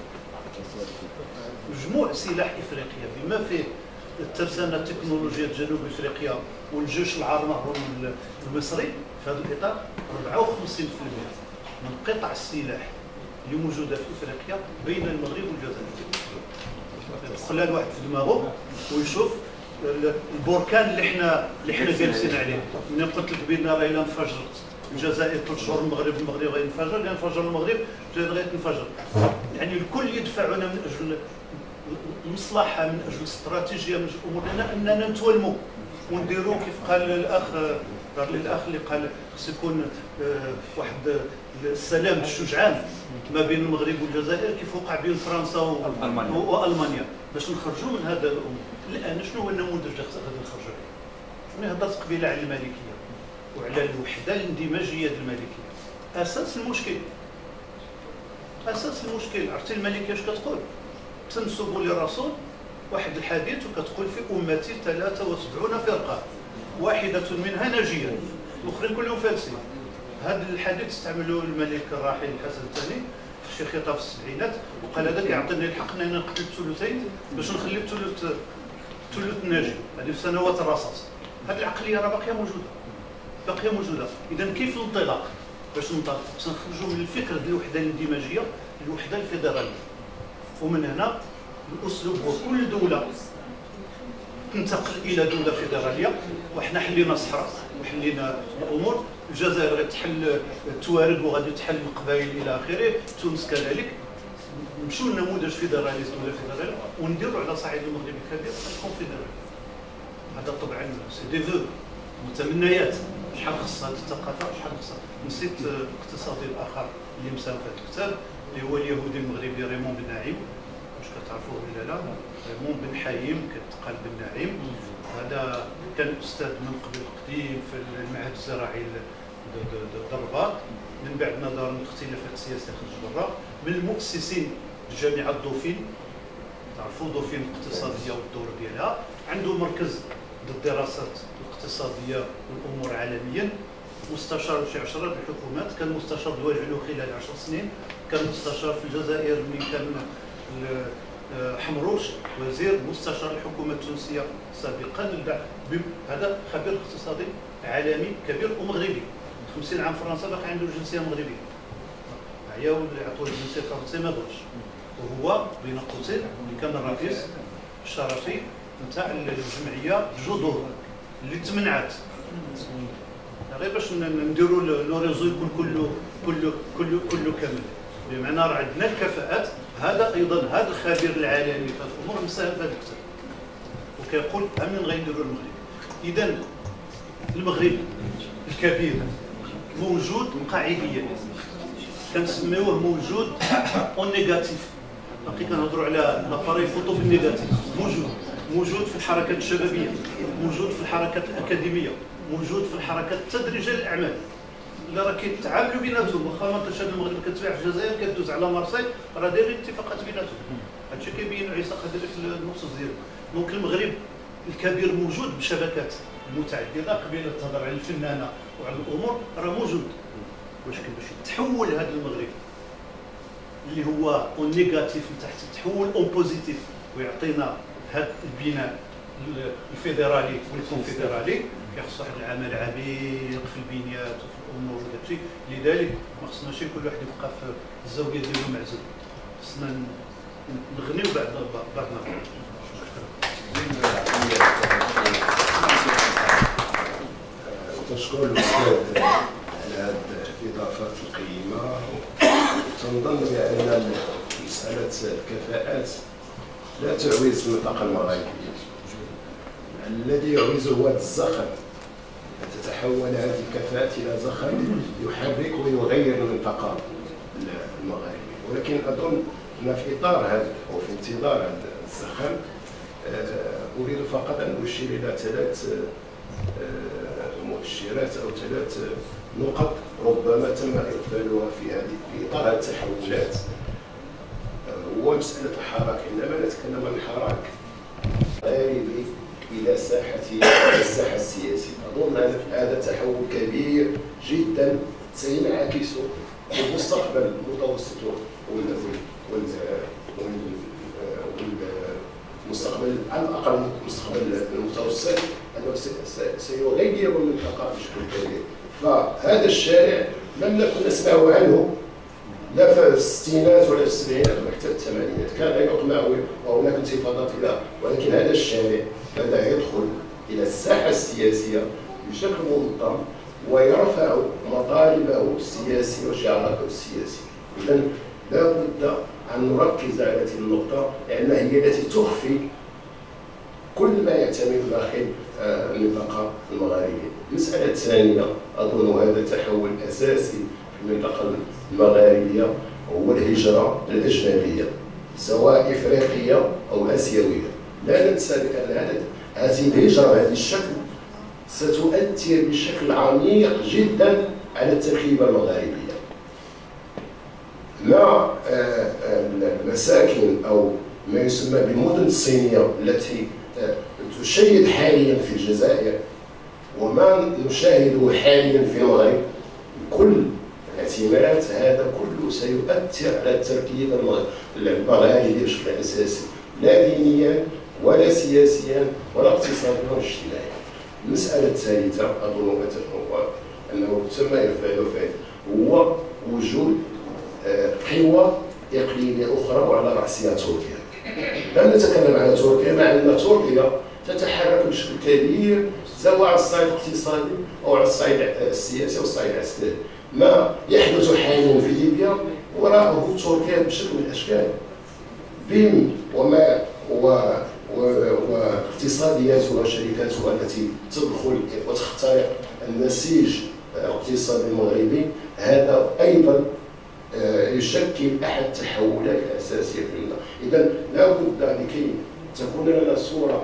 مجموع سلاح افريقيا بما فيه الترسانه التكنولوجيه جنوب افريقيا والجيش العرمه المصري في هذا الاطار أربعة وخمسين بالمئة من قطع السلاح اللي موجوده في افريقيا بين المغرب والجزائر. خلى الواحد في دماغه ويشوف البركان اللي حنا اللي حنا جالسين عليه. من قلت لك بان راه الا انفجرت الجزائر ثلاث شهور، المغرب المغرب غينفجر، الا انفجر المغرب الجزائر غتنفجر. يعني الكل يدفعنا من اجل المصلحه، من اجل الاستراتيجيه، من اجل الامور لنا اننا نتولموا ونديروا كيف قال الاخ قال لي الاخ اللي قال خص يكون واحد السلام الشجعان ما بين المغرب والجزائر كيف وقع بين فرنسا والمانيا باش نخرجوا من هذا الامور. الان شنو هو النموذج اللي غادي نخرجوا عليه؟ انا هضرت قبيله على الملكيه وعلى الوحده الاندماجيه ديال الملكيه. اساس المشكل اساس المشكل عرفتي الملكيه اش كتقول؟ تنسب للرسول واحد الحديث وكتقول في امتي ثلاثة وسبعون فرقه واحده منها ناجيه الاخرين كلهم فاسدين. هذا الحديث استعمله الملك الراحل الحسن الثاني في شي خطاب في السبعينات، وقال هذا كيعطيني الحق انني نقتل الثلثين باش نخلي الثلث ثلث ناجي. هذه في سنوات الرصاص. هذه العقليه راه باقيه موجوده باقيه موجوده. اذا كيف الانطلاق؟ باش ننطلق باش نخرجوا من الفكر ديال الوحده الاندماجيه للوحده الفيدراليه. ومن هنا الاسلوب هو كل دوله تنتقل الى دوله فيدراليه، وحنا حلينا الصحراء وحلينا الامور. الجزائر غادي تحل التوارد وغادي تحل القبائل الى اخره، تونس كذلك. نمشيو لنموذج فيدرالي دوله فيدراليه ونديروا على صعيد المغرب الكبير الكونفدراليه. هذا طبعا سي دي فو متمنيات. شحال خص هذه الثقافه شحال خصها. نسيت الاقتصادي الاخر اللي مساهم في هذا الكتاب اللي هو اليهودي المغربي ريمون بن نعيم، واش كتعرفوه ولا لا؟ ريمون بن حييم كتقال بن نعيم. هذا كان استاذ من قبل قديم في المعهد الزراعي الرباط، من بعد ما دار الاختلافات السياسيه خرج برا. من المؤسسين لجامعه دوفين، تعرفوا دوفين الاقتصاديه والدور ديالها. عنده مركز للدراسات الاقتصاديه والامور عالميا. مستشار في عشرة الحكومات، كان مستشار دول العلو خلال عشر سنين، كان مستشار في الجزائر ملي كان حمروش وزير، مستشار الحكومه التونسيه سابقا. هذا خبير اقتصادي عالمي كبير ومغربي، خمسين عام فرنسا باقي عنده الجنسيه المغربيه. عياو اللي عطوه الجنسيه الفرنسيه ما بغاش. وهو بين قوسين اللي كان الرئيس الشرفي نتاع الجمعيه جذور اللي تمنعت غير باش نديروا لو ريزو يكون كله كله كله كله كامل، بمعنى راه عندنا الكفاءات. هذا ايضا هذا الخبير العالمي في الامور مساهم في هذا الكتاب وكيقول ها من غيديروا المغرب. اذا المغرب الكبير موجود قاعديا كنسميوه موجود اون نيجاتيف، باقي كنهضروا على لاباري فوتو بالنيجاتيف. موجود موجود في الحركات الشبابيه، موجود في الحركات الاكاديميه، موجود في الحركات التدريجيه للاعمال اللي راه كيتعاملوا بيناتهم. واخا ما كانش المغرب كتباع في الجزائر كدوز على مارسي راه دايرين اتفاقات بيناتهم. هادشي كيبين عيسى قدري في النص ديالو. دونك المغرب الكبير موجود بشبكات متعدده. قبيله تهضر على الفنانه وعلى الامور راه موجود، ولكن باش يتحول هذا المغرب اللي هو اون نيجاتيف من تحت يتحول اون بوزيتيف ويعطينا هذا البناء الفيدرالي والكونفدرالي، كيخص واحد العمل عميق في البنيات وفي الامور وداك الشيء. لذلك ما خصناش كل واحد يبقى في الزاويه ديالو معزول، خصنا نغنيو بعضنا بعضنا. نشكر الاستاذ على هذه الاضافات القيمه. تنظن بان مساله الكفاءات لا تعوز المنطقه المغربيه، الذي يعوز هو الزخم. تتحول هذه الكفاءات الى زخم يحرك ويغير المنطقه المغربيه. ولكن اظن ان في اطار هذا او في انتظار هذا الزخم اريد فقط ان اشير الى ثلاث مؤشرات او ثلاث نقط ربما تم اغفالها في هذه في اطار هذه التحولات. هو مساله الحراك. عندما نتكلم عن الحراك غيري الى ساحه الساحه السياسيه، اظن هذا تحول كبير جدا سينعكس في المستقبل المتوسط والمستقبل على الاقل المستقبل المتوسط، انه سيغير المنطقه بشكل كبير. فهذا الشارع لم نكن نسمع عنه لا في الستينات ولا في السبعينات ولا حتى في الثمانينات، كان يقمع وهناك انتفاضات الى، ولكن هذا الشارع بدا يدخل الى الساحه السياسيه بشكل منظم ويرفع مطالبه السياسيه وشعاراته السياسيه. اذا لا بد ان نركز على هذه النقطه لانها هي التي تخفي كل ما يعتمد داخل المنطقه المغاربيه. المساله الثانيه اظن هذا تحول اساسي في المنطقه المغاربيه هو الهجره الاجنبيه سواء افريقيه او اسيويه. لا ننسى بان هذه هذه الهجره بهذا الشكل ستؤثر بشكل عميق جدا على التركيبه المغاربيه. مع المساكن او ما يسمى بالمدن الصينيه التي تشيد حاليا في الجزائر وما نشاهده حاليا في المغرب، كل الاحتمالات هذا كله سيؤثر على التركيبه المغاربيه بشكل اساسي، لا دينيا ولا سياسيا ولا اقتصاديا ولا اجتماعيا. المساله الثالثه اظن انه تم ارفاعه هو وجود قوى اقليميه اخرى وعلى راسها تركيا. لا نتكلم على تركيا مع ان تركيا تتحرك بشكل كبير سواء على الصعيد الاقتصادي او على الصعيد السياسي او الصعيد العسكري. ما يحدث حاليا في ليبيا وراءه تركيا بشكل من الاشكال. بيم وما و واقتصادياتها وشركاتها التي تدخل وتخترق النسيج الاقتصادي المغربي، هذا ايضا يشكل احد التحولات الاساسيه في المنطقه. اذا لا بد لكي تكون لنا صوره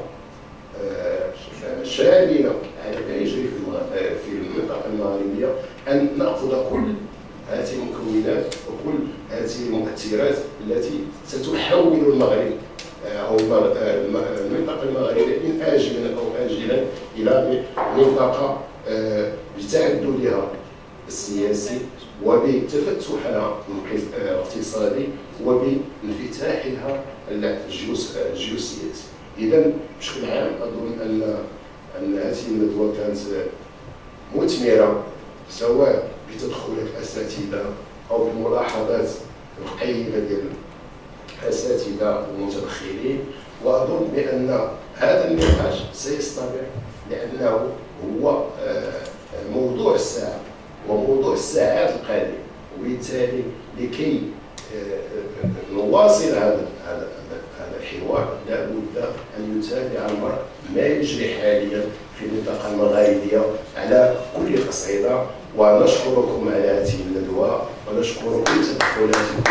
شامله على ما يجري في المنطقه المغربيه، ان ناخذ كل هذه المكونات وكل هذه المؤثرات التي ستحول المغرب او المنطقه المغربيه ان اجلا او اجلا الى منطقه بتعددها السياسي وبتفتحها الاقتصادي وبانفتاحها الجيوسياسي. اذا بشكل عام اظن ان ان هذه الندوه كانت مثمره سواء بتدخل الاساتذه او بالملاحظات القيمه ديال اساتذه ومتدخلين، واظن بان هذا النقاش سيستمر لانه هو موضوع الساعه وموضوع الساعات القادمه، وبالتالي لكي نواصل هذا هذا هذا الحوار لابد ان يتابع المرء ما يجري حاليا في المنطقه المغاربيه على كل الاصعده. ونشكركم على هذه الندوه ونشكر كل تدخلاتكم